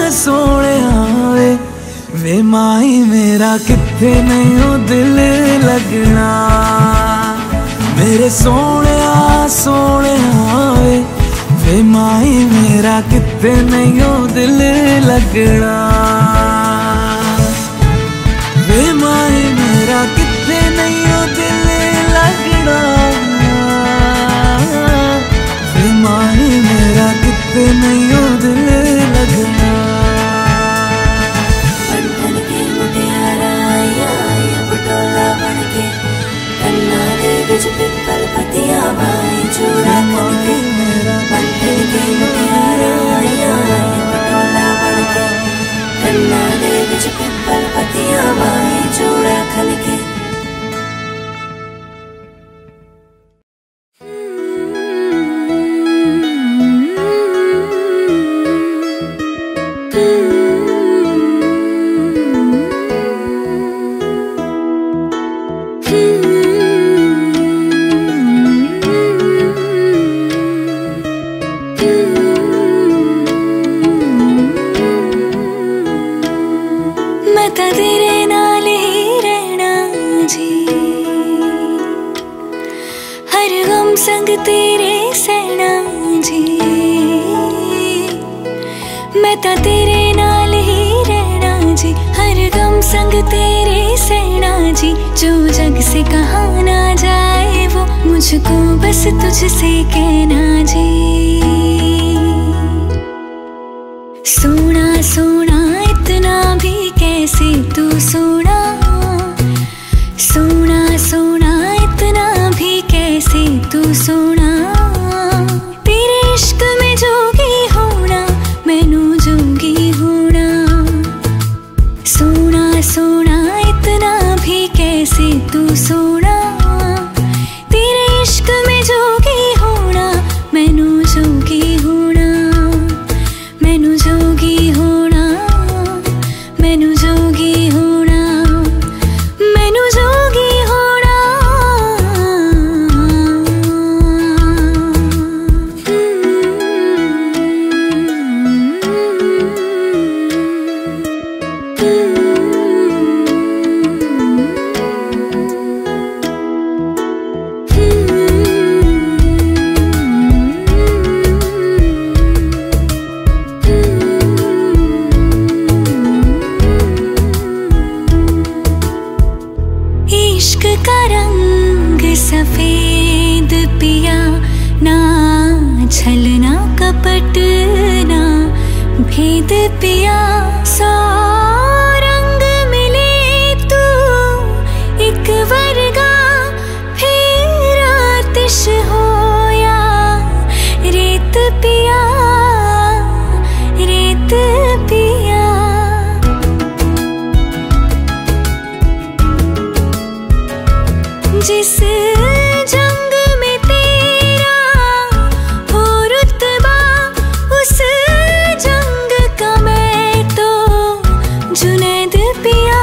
वे माही मेरा किथे नहीं हो दिल लगना। मेरे सोने वे माही मेरा किथे नहीं हो दिल लगना। वे माही मेरा किथे नहीं हो दिल हर गम संग तेरे सहना जी, मैं ता तेरे नाल ही रहना जी। हर गम संग तेरे सहना जी, जो जग से कहा ना जाए वो मुझको बस तुझसे कहना जी। सोना सोना इतना भी कैसे तू सोना, सोना सोना इतना भी कैसे तू सोना। तेरे इश्क में जोगी होना, मैनू जोगी होना। सोना सोना इतना भी कैसे तू सोना, तेरे इश्क में जोगी होना, मैनू जोगी होना। मैनू जोगी होना, मैनू जोगी होना, मैनू जोगी होना। इश्क का रंग सफेद पिया, ना छलना कपट ना भेद पिया। सौ रंग मिले तू एक वर्गा, फिर आतिश होया रेत पिया, रेत पिया। जिस जंग में तेरा हो रुतबा, उस जंग का मैं तो जुनैद पिया,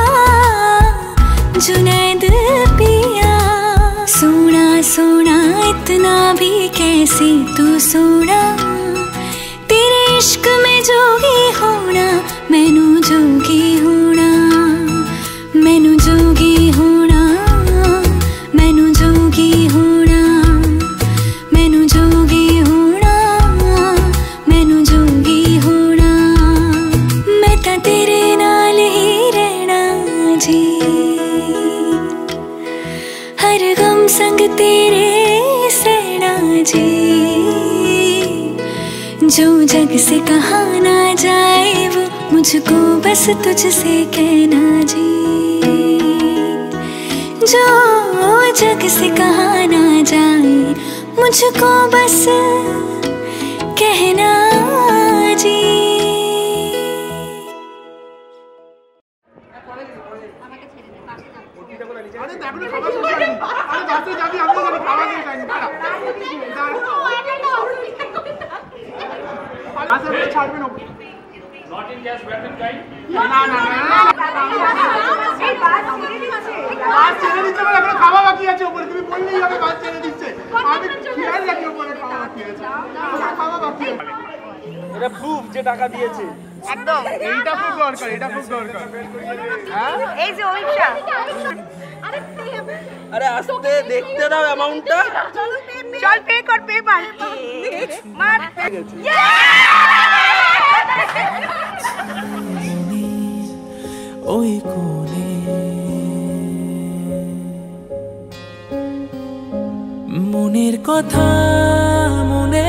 जुनैद पिया। सोना सोना इतना भी कैसे तू सोना, तेरे इश्क में जोगी होना, मैनू जोगी होना। मैनू जोगी होना, मैनू जोगी होना, मैनू जोगी होना, मैनू जोगी होना। मैं ता तेरे नाल ही रहना जी, हर गम संग तेरे सहना जी। जो जग से कहा ना जाए वो मुझको बस तुझसे कहना जी। जो जग से कहा ना जाए मुझको बस कहना जी। Not in gas weapon kind? বাস ছেড়ে দিচ্ছে বলে এখনো খাওয়া বাকি আছে উপরে, তুমি বললেই হবে বাস ছেড়ে দিচ্ছে। আমি খেয়াল রাখি উপরে খাওয়া বাকি আছে, খাওয়া বাকি আছে। এটা প্রুফ যে টাকা দিয়েছে একদম, এইটা খুব দরকার, এটা খুব দরকার। হ্যাঁ এই যে অভিষা, আরে আস্তে দেখতে দাও অ্যামাউন্টটা। চল পে কর, পে মার মার। ওই কোণে মনের কথা মনে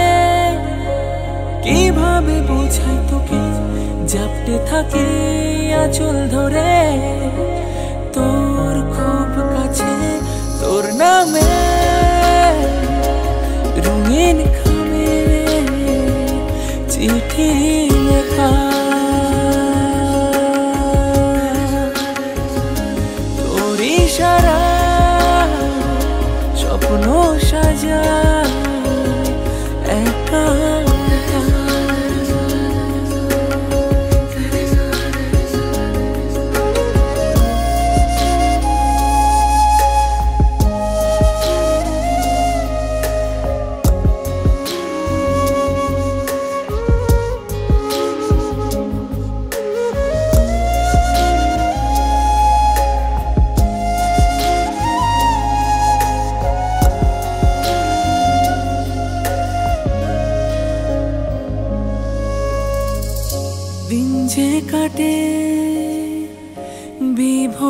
কিভাবে বোঝাই তোকে, জাপটে থাকে আঁচল ধরে তোর খুব কাছে। তোর নামে রঙিন খামে চিঠি লেখা, তোর ইশারা স্বপ্ন সাজা একা।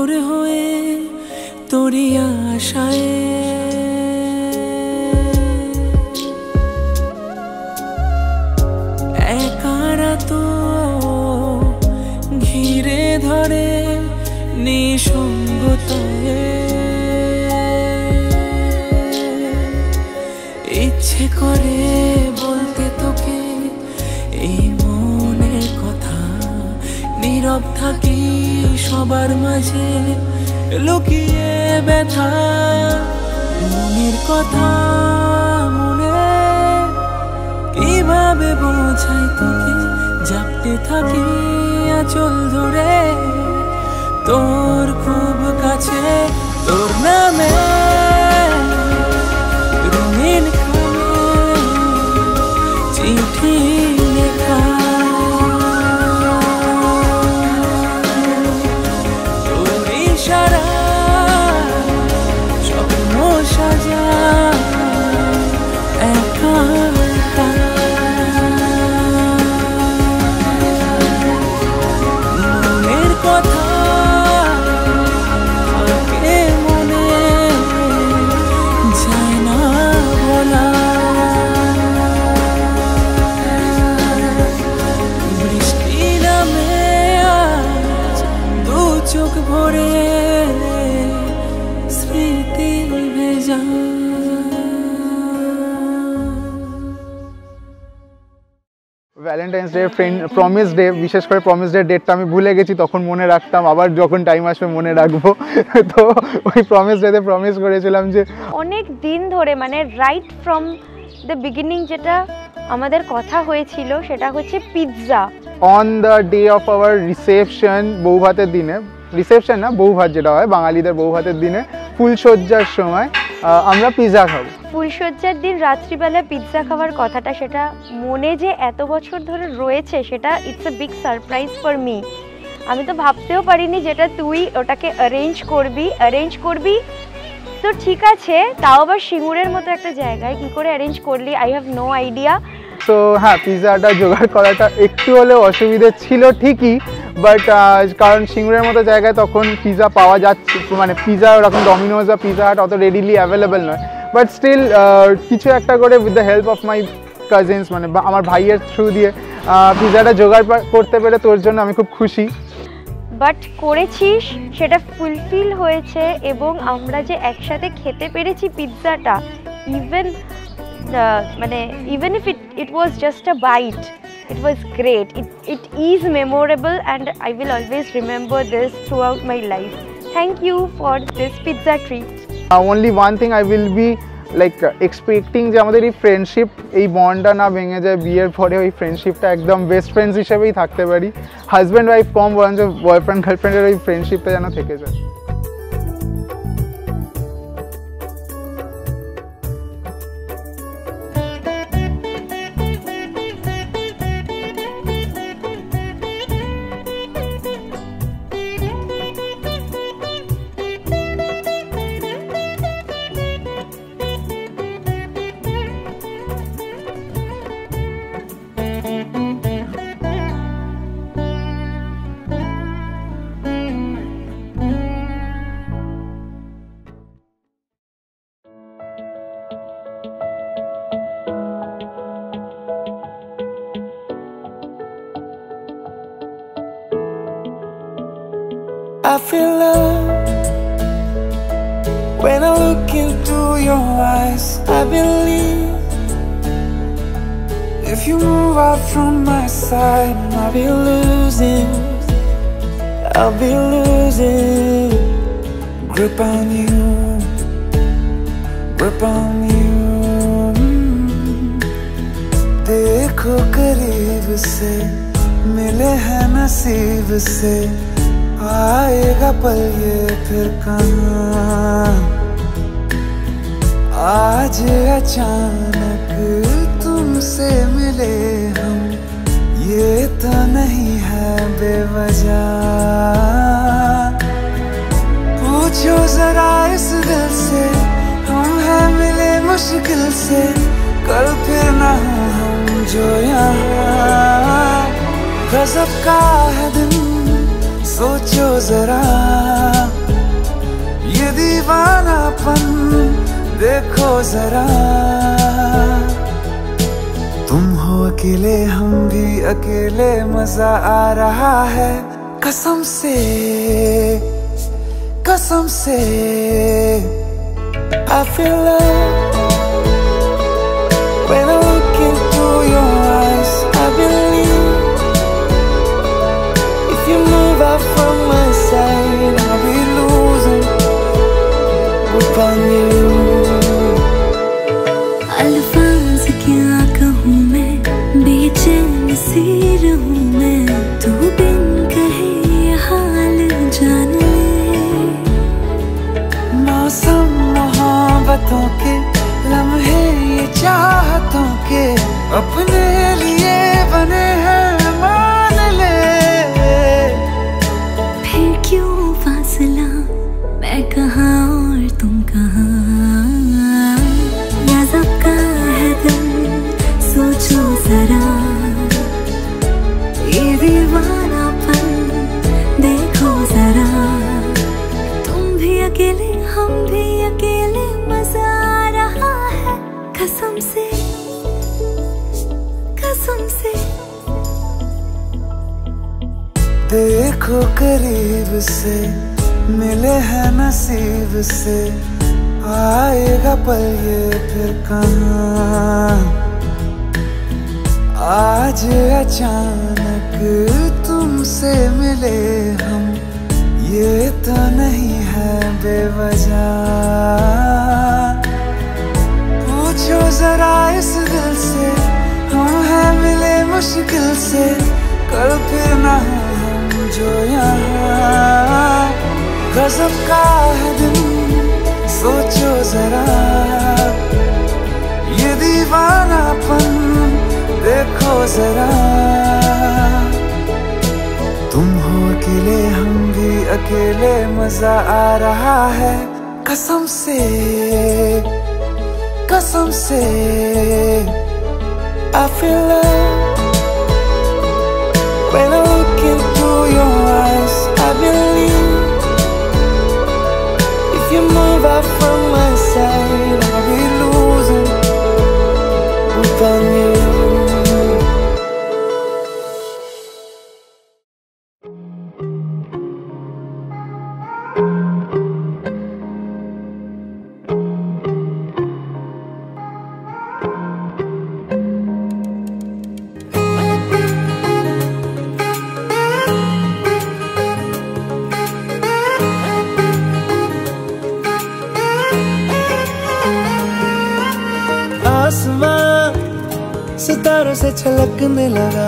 তোর হয়ে তোরই আশায় একারা তো ঘিরে ধরে নিঃসঙ্গতায় ইচ্ছে করে বলতে তোকে এই মনের কথা নীরব থাকি সবার মাঝে লুকিয়ে ব্যথা মনের কথা মনে কিভাবে বোঝাই তোকে জাপটে থাকি আঁচল ধরে তোর খুব কাছে তোর নামে রঙিন চিঠি লেখা তোর ইশারা স্বপ্ন সাজা একা একা মনের কথা থাকে মনে যায় না বলা বৃষ্টি নামে আজ দু চোখ ভরে স্মৃতি ভেজা ভ্যালেন্টাইন্স ডে প্রমিস ডে, বিশেষ করে প্রমিস ডে ডেটটা আমি ভুলে গেছি, তখন মনে রাখতাম, আবার যখন টাইম আসবে মনে রাখবো। তো ওই প্রমিস ডেতে প্রমিস করেছিলাম যে অনেক দিন ধরে মানে রাইট ফ্রম দ্য বিগিনিং যেটা আমাদের কথা হয়েছিল সেটা হচ্ছে pizza. On the day of our reception, বউ ভাতের দিনে, রিসেপশন না বউ ভাত যেটা হয় বাঙালিদের বউ ভাতের দিনে, ফুলসজ্জার সময় আমরা পিৎজা খাবো। ফুলসজ্জার দিন রাত্রিবেলা পিৎজা খাওয়ার কথাটা সেটা মনে যে এত বছর ধরে রয়েছে সেটা it's a big surprise for me. আমি তো ভাবতেও পারিনি যেটা তুই ওটাকে অ্যারেঞ্জ করবি তো ঠিক আছে, তাও আবার সিঙ্গুরের মতো একটা জায়গায় কি করে অ্যারেঞ্জ করলি I have no idea. So হ্যাঁ, পিৎজাটা জোগাড় করাটা একটু হলেও অসুবিধে ছিল ঠিকই, বাট কারণ সিঙ্গুরের মতো জায়গায় তখন পিৎজা পাওয়া যাচ্ছে, মানে পিৎজা ওরকম ডমিনোজ বা পিৎজা হাট অত রেডিলি অ্যাভেলেবেল নয়, বাট স্টিল কিছু একটা করে with the help of my cousins, মানে আমার ভাইয়ের থ্রু দিয়ে পিৎজাটা জোগাড় করতে পেরে তোর জন্য আমি খুব খুশি। বাট করেছিস, সেটা ফুলফিল হয়েছে এবং আমরা যে একসাথে খেতে পেরেছি পিৎজাটা, ইভেন মানে even if it was just a bite, it was great. It is memorable and I will always remember this throughout my life. Thank you for this pizza treat. Only one thing I will be like expecting যে আমাদের এই friendship, এই বন্ডটা না ভেঙে যায়, বিয়ের পরে ওই ফ্রেন্ডশিপটা একদম বেস্ট ফ্রেন্ডস হিসেবেই থাকতে পারি, হাজব্যান্ড ওয়াইফ কম বরঞ্চ বয়ফ্রেন্ড গার্লফ্রেন্ডের ওই ফ্রেন্ডশিপটা যেন থেকে যায়। I feel love when I look into your eyes. I believe if you move out from my side, I'll be losing grip on you, grip on you. देखो करीब से मिले हैं नसीब से, आएगा पल ये फिर कहाँ। आज अचानक तुमसे मिले हम, ये तो नहीं है बेवजह। पूछो जरा इस दिल से, हम हैं मिले मुश्किल से, कल फिर ना हो हम जो यहाँ। गजब का है दिन सोचो जरा, ये दीवानापन देखो जरा। तुम हो अकेले हम भी अकेले, मजा आ रहा है कसम से कसम से। I feel love when I look into your eyes. I believe if you move out from my side, I'll be losing upon you. अल्फाज क्या कहूँ मैं, बेचैन सी रहूँ मैं, तू बिन कहे ये हाल जान ले। मौसम मोहब्बतों के लम्हे ये चाहतों के अपने लिए बने हैं मान ले। फिर क्यों फासला, मैं कहाँ और तुम कहाँ, गज़ब का है दिल सोचो जरा। ये दीवानापन देखो जरा, तुम भी अकेले हम भी अकेले, मजा आ रहा है कसम से कसम से। देखो करीब से मिले हैं नसीब से, आएगा पल ये फिर कहाँ। आज अचानक तुमसे मिले हम, ये तो नहीं है बेवजह। पूछो जरा इस दिल से, हम हैं मिले मुश्किल से, कल फिर ना हम जो यहाँ। गजब का है दिन सोचो जरा, ये दीवानापन देखो जरा। तुम हो अकेले हम भी अकेले, मजा आ रहा है कसम से कसम से। I feel love when I look into your eyes. I believe if you move out from my side, I'll be losing upon you. सितारों से छलकने लगा,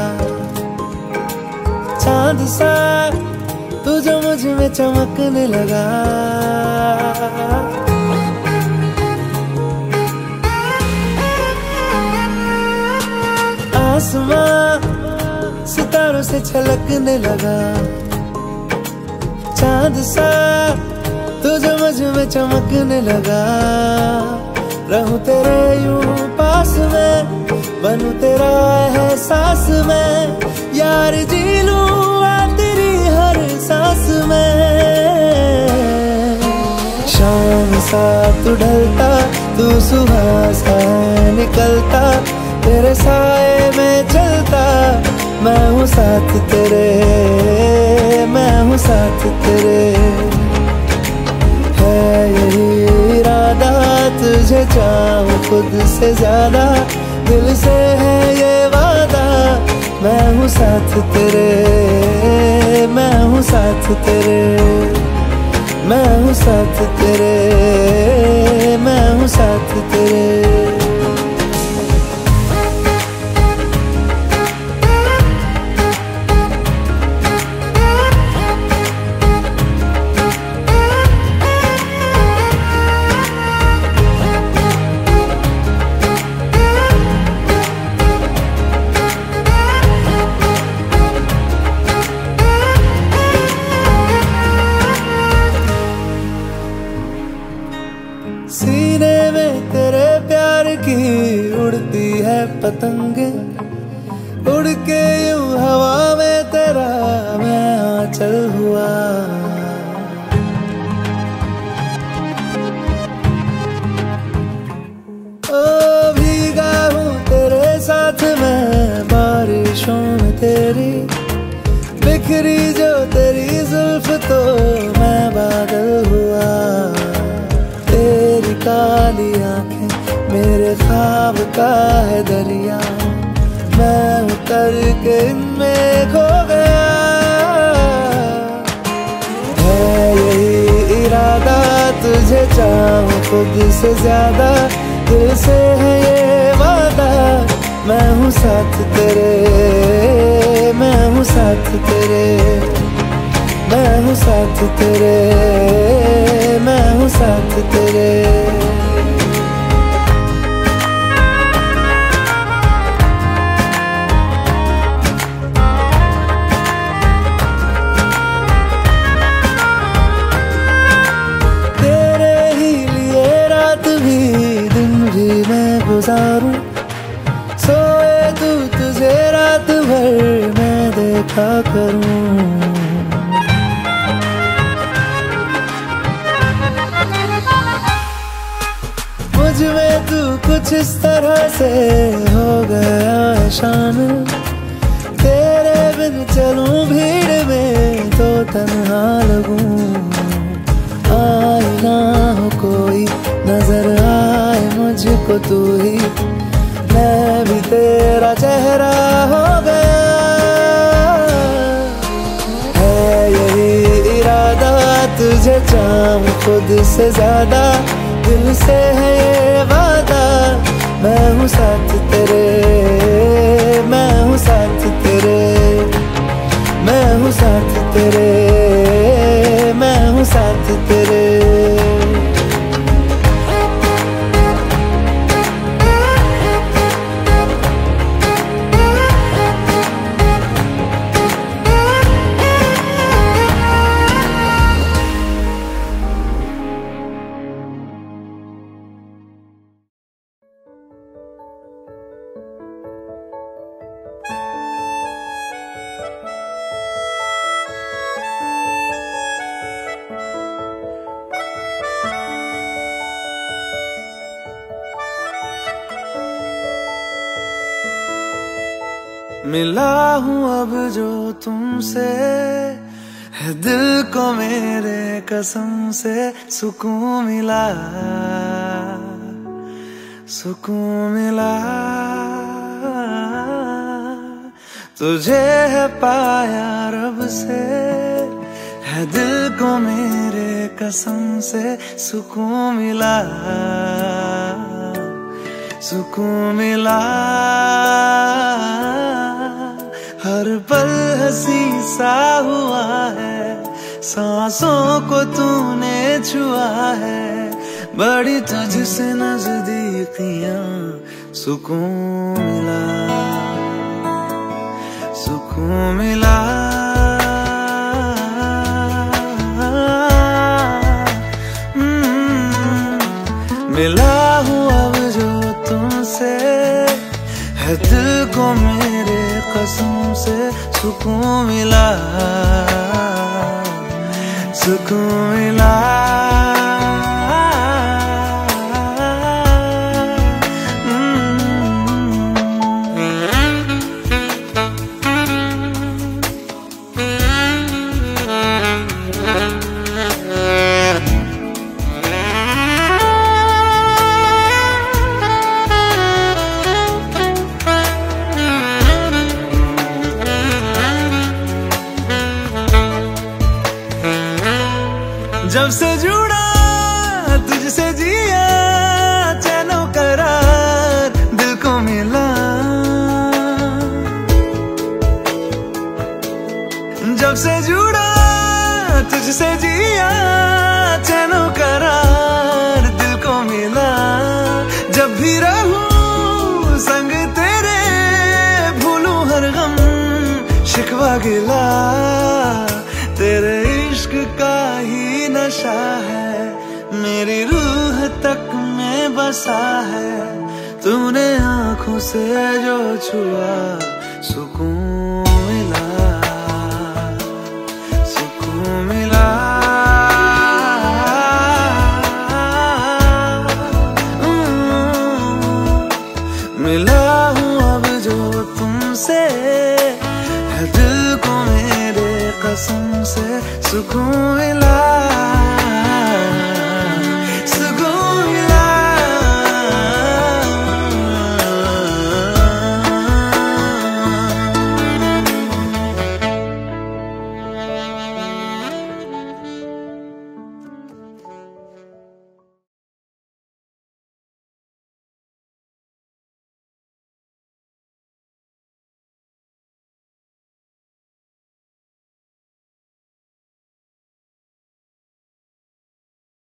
चांद सा तू जो मुझ में चमकने लगा। आसमां सितारों से छलकने लगा, चांद सा तू जो मुझ में चमकने लगा। रहूं तेरे यूं पास में, बनूं तेरा एहसास में, यार जी लूं तेरी हर सांस में। शाम सा तू ढलता, तू सुबह सा निकलता, तेरे साए में चलता, मैं हूँ साथ तेरे, मैं हूँ साथ तेरे। है यही इरादा तुझे चाहूं खुद से ज्यादा, दिल से है ये वादा, मैं हूँ साथ तेरे, मैं हूँ साथ तेरे, मैं हूँ साथ तेरे, मैं हूँ साथ तेरे। सीने में तेरे प्यार की उड़ती है पतंगे, उड़ के यूं हवा में तेरा मैं आंचल हुआ। तेरी, बिखरी जो तेरी जुल्फ तो मैं पागल हुआ। तेरी काली आंखें मेरे ख्वाब का है दरिया, मैं उतर के इनमें खो गया। है यही इरादा तुझे चाहूं खुद से ज्यादा, दिल से है ये वादा, मैं हूँ साथ तेरे, मैं हूँ साथ तेरे, मैं हूँ साथ तेरे, मैं हूँ साथ तेरे। गुजारूं सोए तू तुझे रात भर मैं देखा करूं। मुझ में तू कुछ इस तरह से हो गया है शामिल, तेरे बिन चलूं भीड़ में तो तन्हा लगूं। आए ना हो कोई नजर आए मुझको तू ही, मैं भी तेरा चेहरा हो गया। है यही इरादा तुझे चाहूं खुद से ज्यादा, दिल से है ये वादा, मैं हूँ साथ तेरे, मैं हूँ साथ तेरे, मैं हूँ साथ तेरे, मैं हूँ साथ तेरे। मिला हूँ अब जो तुमसे, है दिल को मेरे कसम से सुकून मिला, सुकून मिला। तुझे है पाया रब से, है दिल को मेरे कसम से सुकून मिला, सुकून मिला। हर पल हंसी सा हुआ है, सांसों को तूने छुआ है, बड़ी तुझसे नजदीकियां सुकून मिला, सुकून मिला। मिला हूँ अब जो तुमसे, है दिल को मेरे कसम से सुकून मिला, सुकून मिला। जब से जुड़ा तुझसे जिया, चैनो करार दिल को मिला। जब से जुड़ा तुझसे जिया, चैनो करार दिल को मिला। जब भी रहूं संग तेरे, भूलूं हर गम शिकवा गिला। तेरे इश्क का ही नशा है, मेरी रूह तक में बसा है। तूने आँखों से जो छुआ, सुकून मिला, सुकून मिला। मिला हूँ अब जो तुमसे, कसम से सुकून मिला